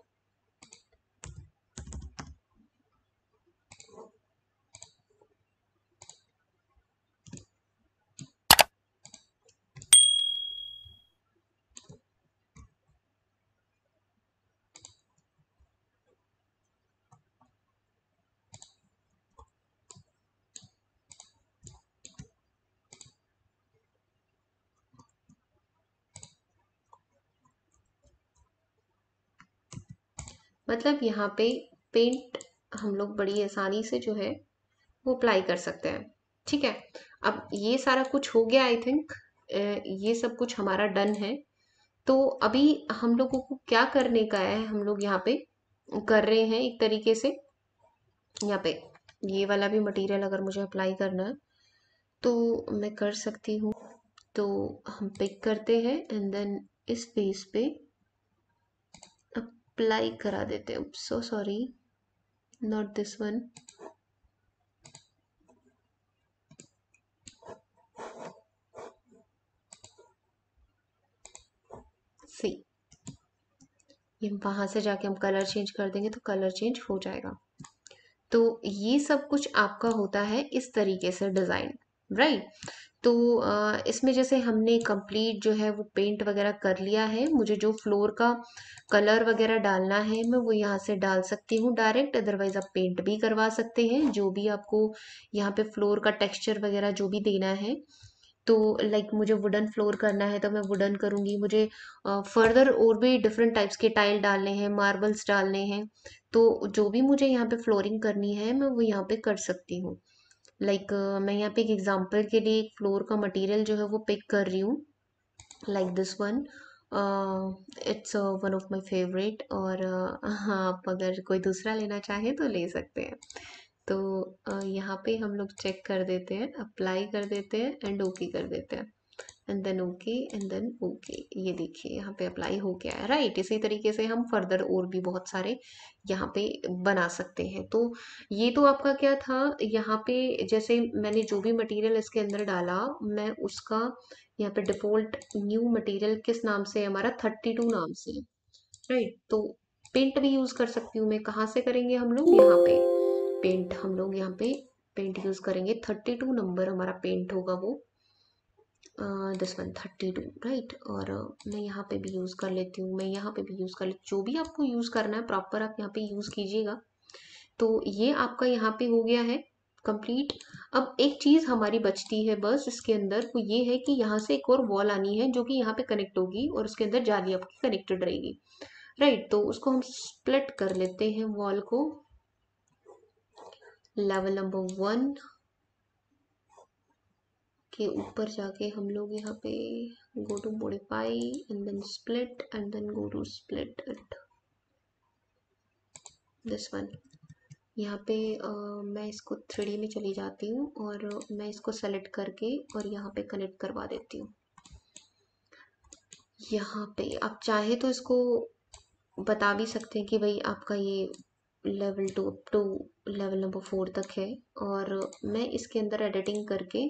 मतलब यहाँ पे पेंट हम लोग बड़ी आसानी से जो है वो अप्लाई कर सकते हैं। ठीक है, अब ये सारा कुछ हो गया आई थिंक, ये सब कुछ हमारा डन है। तो अभी हम लोगों को क्या करने का है, हम लोग यहाँ पे कर रहे हैं एक तरीके से, यहाँ पे ये वाला भी मटेरियल अगर मुझे अप्लाई करना है तो मैं कर सकती हूँ। तो हम पिक करते हैं एंड देन इस पेज पे अप्लाई करा देते हैं। So sorry, not this one. See, ये वहां से जाके हम कलर चेंज कर देंगे तो कलर चेंज हो जाएगा। तो ये सब कुछ आपका होता है इस तरीके से डिजाइन, राइट। तो अ, इसमें जैसे हमने कंप्लीट जो है वो पेंट वगैरह कर लिया है। मुझे जो फ्लोर का कलर वगैरह डालना है मैं वो यहाँ से डाल सकती हूँ डायरेक्ट, अदरवाइज आप पेंट भी करवा सकते हैं। जो भी आपको यहाँ पे फ्लोर का टेक्सचर वगैरह जो भी देना है, तो लाइक मुझे वुडन फ्लोर करना है तो मैं वुडन करूँगी। मुझे फर्दर और भी डिफरेंट टाइप्स के टाइल डालने हैं, मार्बल्स डालने हैं, तो जो भी मुझे यहाँ पे फ्लोरिंग करनी है मैं वो यहाँ पे कर सकती हूँ। लाइक like, uh, मैं यहाँ पे एक एग्जांपल के लिए एक फ्लोर का मटेरियल जो है वो पिक कर रही हूँ, like this one. It's one of my favourite. और uh, हाँ, आप अगर कोई दूसरा लेना चाहें तो ले सकते हैं। तो uh, यहाँ पे हम लोग चेक कर देते हैं, अप्लाई कर देते हैं एंड ओके कर देते हैं, and then okay and then okay. ये देखिए यहाँ पे अप्लाई हो गया है, राइट। इसी तरीके से हम फर्दर और भी बहुत सारे यहाँ पे बना सकते हैं। तो ये तो आपका क्या था, यहाँ पे जैसे मैंने जो भी मटेरियल इसके अंदर डाला, मैं उसका यहाँ पे डिफॉल्ट न्यू मटेरियल किस नाम से है हमारा, थर्टी टू नाम से, राइट। तो पेंट भी यूज कर सकती हूँ मैं। कहाँ से करेंगे हम लोग, यहाँ पे पेंट, हम लोग यहाँ पे पेंट यूज करेंगे। थर्टी टू नंबर हमारा पेंट होगा वो, this one thirty two, right. और uh, मैं यहाँ पे भी यूज़ कर लेती हूँ, मैं यहाँ पे भी यूज़ कर लेती हूँ। जो भी आपको यूज़ करना है प्रॉपर आप यहाँ पे यूज़ कीजिएगा। तो ये आपका यहाँ पे हो गया है कंप्लीट। अब एक चीज़ हमारी बचती है बस इसके अंदर, वो ये है कि यहाँ से एक और वॉल आनी है जो कि यहाँ पे कनेक्ट होगी और उसके अंदर जाली आपकी कनेक्टेड रहेगी, राइट। तो उसको हम स्प्लिट कर लेते हैं वॉल को। लेवल नंबर वन के ऊपर जाके हम लोग यहाँ पे go to modify and then split and then go to split it, this one। यहाँ पे आ, मैं इसको थ्री डी में चली जाती हूँ और मैं इसको सेलेक्ट करके और यहाँ पे कनेक्ट करवा देती हूँ। यहाँ पे आप चाहे तो इसको बता भी सकते हैं कि भाई आपका ये level two up to level number four तक है। और मैं इसके अंदर एडिटिंग करके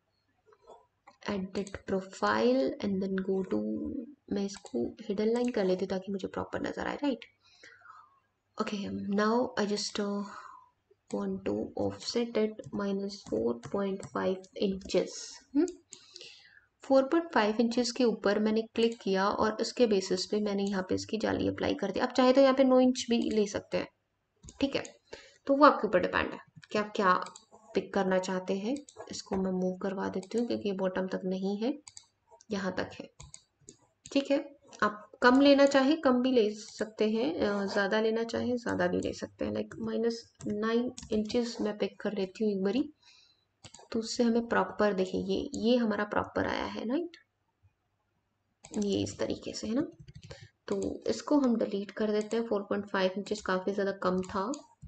edit profile and then go to, मैं इसको हिडन लाइन कर लेती हूँ ताकि मुझे प्रॉपर नजर आए, right. Okay, now I just want to offset it minus four point five inches। Four point five inches के ऊपर मैंने क्लिक किया और उसके बेसिस पे मैंने यहाँ पे इसकी जाली अप्लाई कर दी। आप चाहे तो यहाँ पे नौ इंच भी ले सकते हैं, ठीक है। तो वो आपके ऊपर डिपेंड है कि आप क्या पिक करना चाहते हैं। इसको मैं मूव करवा देती हूँ क्योंकि ये बॉटम तक नहीं है, यहाँ तक है, ठीक है। आप कम लेना चाहे कम भी ले सकते हैं, ज़्यादा लेना चाहे ज़्यादा भी ले सकते हैं। लाइक माइनस नाइन इंचेस मैं पिक कर लेती हूँ एक बारी, तो उससे हमें प्रॉपर देखिए ये ये हमारा प्रॉपर आया है, राइट। ये इस तरीके से है ना। तो इसको हम डिलीट कर देते हैं। फोर पॉइंट फाइव इंचेस काफ़ी ज़्यादा कम था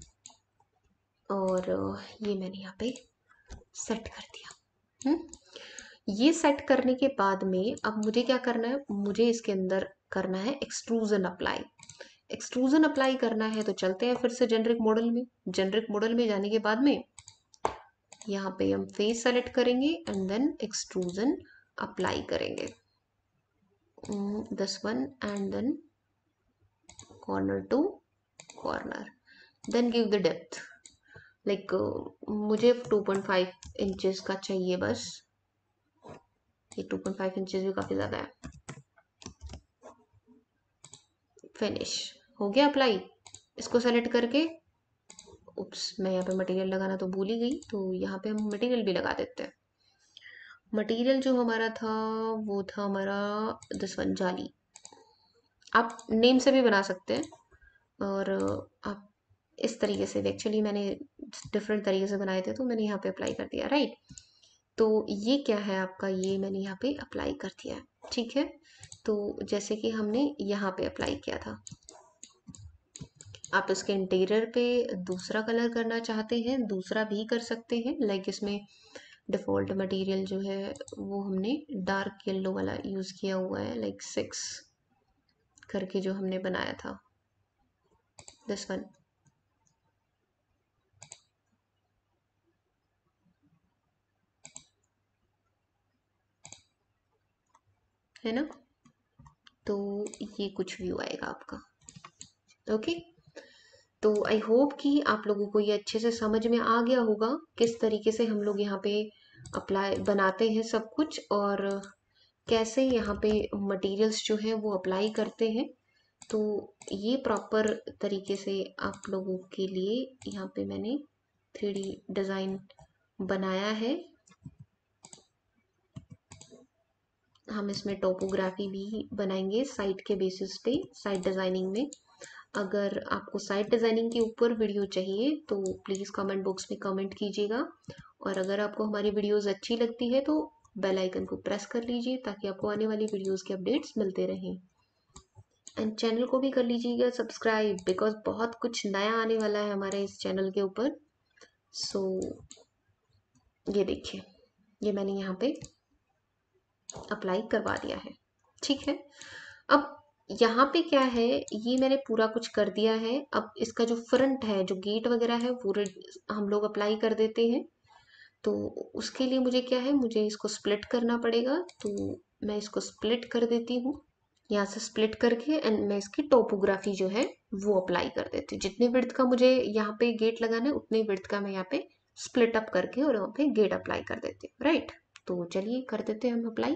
और ये मैंने यहाँ पे सेट कर दिया। हम्म ये सेट करने के बाद में अब मुझे क्या करना है, मुझे इसके अंदर करना है एक्सट्रूजन अप्लाई। एक्सट्रूजन अप्लाई करना है तो चलते हैं फिर से जेनरिक मॉडल में। जेनरिक मॉडल में जाने के बाद में यहाँ पे हम फेस सेलेक्ट करेंगे एंड देन एक्सट्रूजन अप्लाई करेंगे, this one and then corner to corner, then give the depth. Like मुझे टू पॉइंट फाइव इंचेस का चाहिए बस। ये टू पॉइंट फाइव इंचेस भी काफी ज्यादा है। फिनिश हो गया अप्लाई। इसको सेलेक्ट करके, उप्स मैं यहाँ पे मटेरियल लगाना तो भूल ही गई, तो यहाँ पे हम मटेरियल भी लगा देते हैं। मटेरियल जो हमारा था वो था हमारा दिस वन जाली। आप नेम से भी बना सकते हैं, और आप इस तरीके से, एक्चुअली मैंने डिफरेंट तरीके से बनाए थे तो मैंने यहाँ पे अप्लाई कर दिया, राइट। तो ये क्या है आपका, ये मैंने यहाँ पे अप्लाई कर दिया है, ठीक है। तो जैसे कि हमने यहाँ पे अप्लाई किया था, आप इसके इंटीरियर पे दूसरा कलर करना चाहते हैं दूसरा भी कर सकते हैं। लाइक इसमें डिफ़ॉल्ट मटेरियल जो है वो हमने डार्क येलो वाला यूज़ किया हुआ है, लाइक सिक्स करके जो हमने बनाया था, दिस वन, है ना। तो ये कुछ व्यू आएगा आपका, ओके। तो आई होप कि आप लोगों को ये अच्छे से समझ में आ गया होगा किस तरीके से हम लोग यहाँ पे अप्लाई बनाते हैं सब कुछ, और कैसे यहाँ पे मटेरियल्स जो है वो अप्लाई करते हैं। तो ये प्रॉपर तरीके से आप लोगों के लिए यहाँ पे मैंने थ्री डी डिज़ाइन बनाया है। हम इसमें टोपोग्राफी भी बनाएंगे साइट के बेसिस पे, साइट डिज़ाइनिंग में। अगर आपको साइट डिज़ाइनिंग के ऊपर वीडियो चाहिए तो प्लीज़ कमेंट बॉक्स में कमेंट कीजिएगा, और अगर आपको हमारी वीडियोस अच्छी लगती है तो बेल आइकन को प्रेस कर लीजिए ताकि आपको आने वाली वीडियोस के अपडेट्स मिलते रहें। एंड चैनल को भी कर लीजिएगा सब्सक्राइब, बिकॉज बहुत कुछ नया आने वाला है हमारे इस चैनल के ऊपर। सो so, ये देखिए, ये मैंने यहाँ पे अप्लाई करवा दिया है, ठीक है। अब यहाँ पे क्या है, ये मैंने पूरा कुछ कर दिया है। अब इसका जो फ्रंट है, जो गेट वगैरह है, वो हम लोग अप्लाई कर देते हैं। तो उसके लिए मुझे क्या है, मुझे इसको स्प्लिट करना पड़ेगा। तो मैं इसको स्प्लिट कर देती हूँ, यहाँ से स्प्लिट करके, एंड मैं इसकी टोपोग्राफी जो है वो अप्लाई कर देती हूँ। जितने विड्थ का मुझे यहाँ पे गेट लगाना है उतने विड्थ का मैं यहाँ पे स्प्लिट अप करके और यहाँ पे गेट अप्लाई कर देती हूँ, राइट। तो चलिए कर देते हैं हम अप्लाई।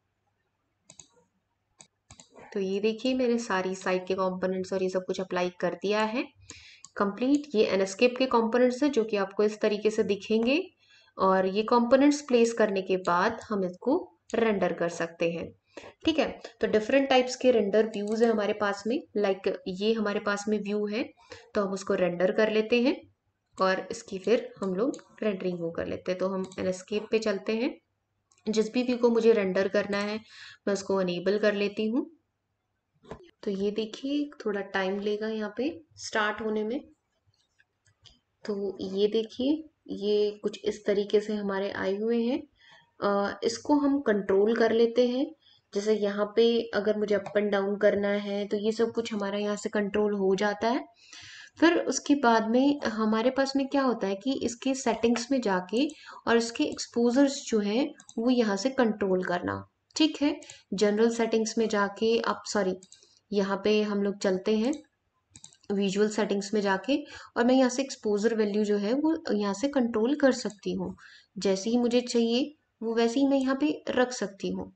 तो ये देखिए मैंने सारी साइड के कंपोनेंट्स और ये सब कुछ अप्लाई कर दिया है कंप्लीट। ये एनस्केप के कंपोनेंट्स है जो कि आपको इस तरीके से दिखेंगे, और ये कंपोनेंट्स प्लेस करने के बाद हम इसको रेंडर कर सकते हैं, ठीक है। तो डिफरेंट टाइप्स के रेंडर व्यूज है हमारे पास में, लाइक like ये हमारे पास में व्यू है तो हम उसको रेंडर कर लेते हैं, और इसकी फिर हम लोग रेंडरिंग वो कर लेते हैं। तो हम एनस्केप पे चलते हैं, जिस भी व्यू को मुझे रेंडर करना है मैं उसको अनेबल कर लेती हूँ। तो ये देखिए थोड़ा टाइम लेगा यहाँ पे स्टार्ट होने में। तो ये देखिए ये कुछ इस तरीके से हमारे आए हुए हैं। अ, इसको हम कंट्रोल कर लेते हैं, जैसे यहाँ पे अगर मुझे अप एंड डाउन करना है तो ये सब कुछ हमारा यहाँ से कंट्रोल हो जाता है। फिर उसके बाद में हमारे पास में क्या होता है कि इसके सेटिंग्स में जाके और इसके एक्सपोजर्स जो है वो यहाँ से कंट्रोल करना, ठीक है। जनरल सेटिंग्स में जाके आप, सॉरी, यहाँ पे हम लोग चलते हैं विजुअल सेटिंग्स में जाके, और मैं यहाँ से एक्सपोजर वैल्यू जो है वो यहाँ से कंट्रोल कर सकती हूँ। जैसे ही मुझे चाहिए वो वैसे ही मैं यहाँ पे रख सकती हूँ,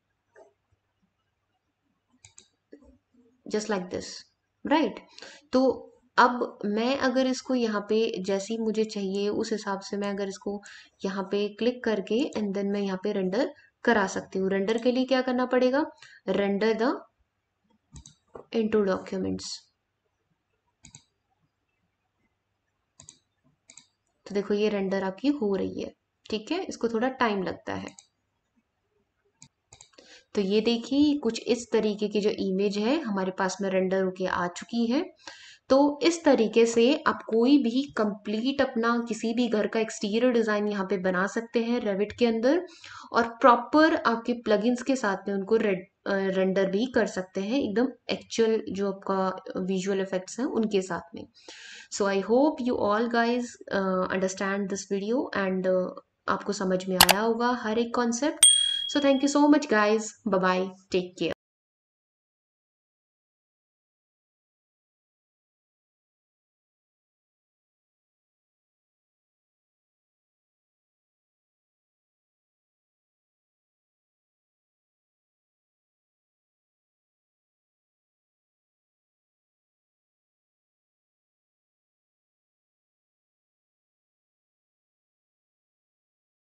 जस्ट लाइक दिस, राइट। तो अब मैं अगर इसको यहाँ पे जैसे ही मुझे चाहिए उस हिसाब से मैं अगर इसको यहाँ पे क्लिक करके एंड देन मैं यहाँ पे रेंडर करा सकती हूँ। रेंडर के लिए क्या करना पड़ेगा, रेंडर द इनटू डॉक्यूमेंट्स। तो देखो ये रेंडर आपकी हो रही है, ठीक है। इसको थोड़ा टाइम लगता है। तो ये देखिए कुछ इस तरीके की जो इमेज है हमारे पास में रेंडर होके आ चुकी है। तो इस तरीके से आप कोई भी कंप्लीट अपना किसी भी घर का एक्सटीरियर डिजाइन यहाँ पे बना सकते हैं रेविट के अंदर, और प्रॉपर आपके प्लगइन्स के साथ में उनको रेंडर भी कर सकते हैं एकदम एक्चुअल जो आपका विजुअल इफेक्ट्स हैं उनके साथ में। So I hope you all guys understand this video, and आपको समझ में आया होगा हर एक concept. So thank you so much guys, bye bye, take care.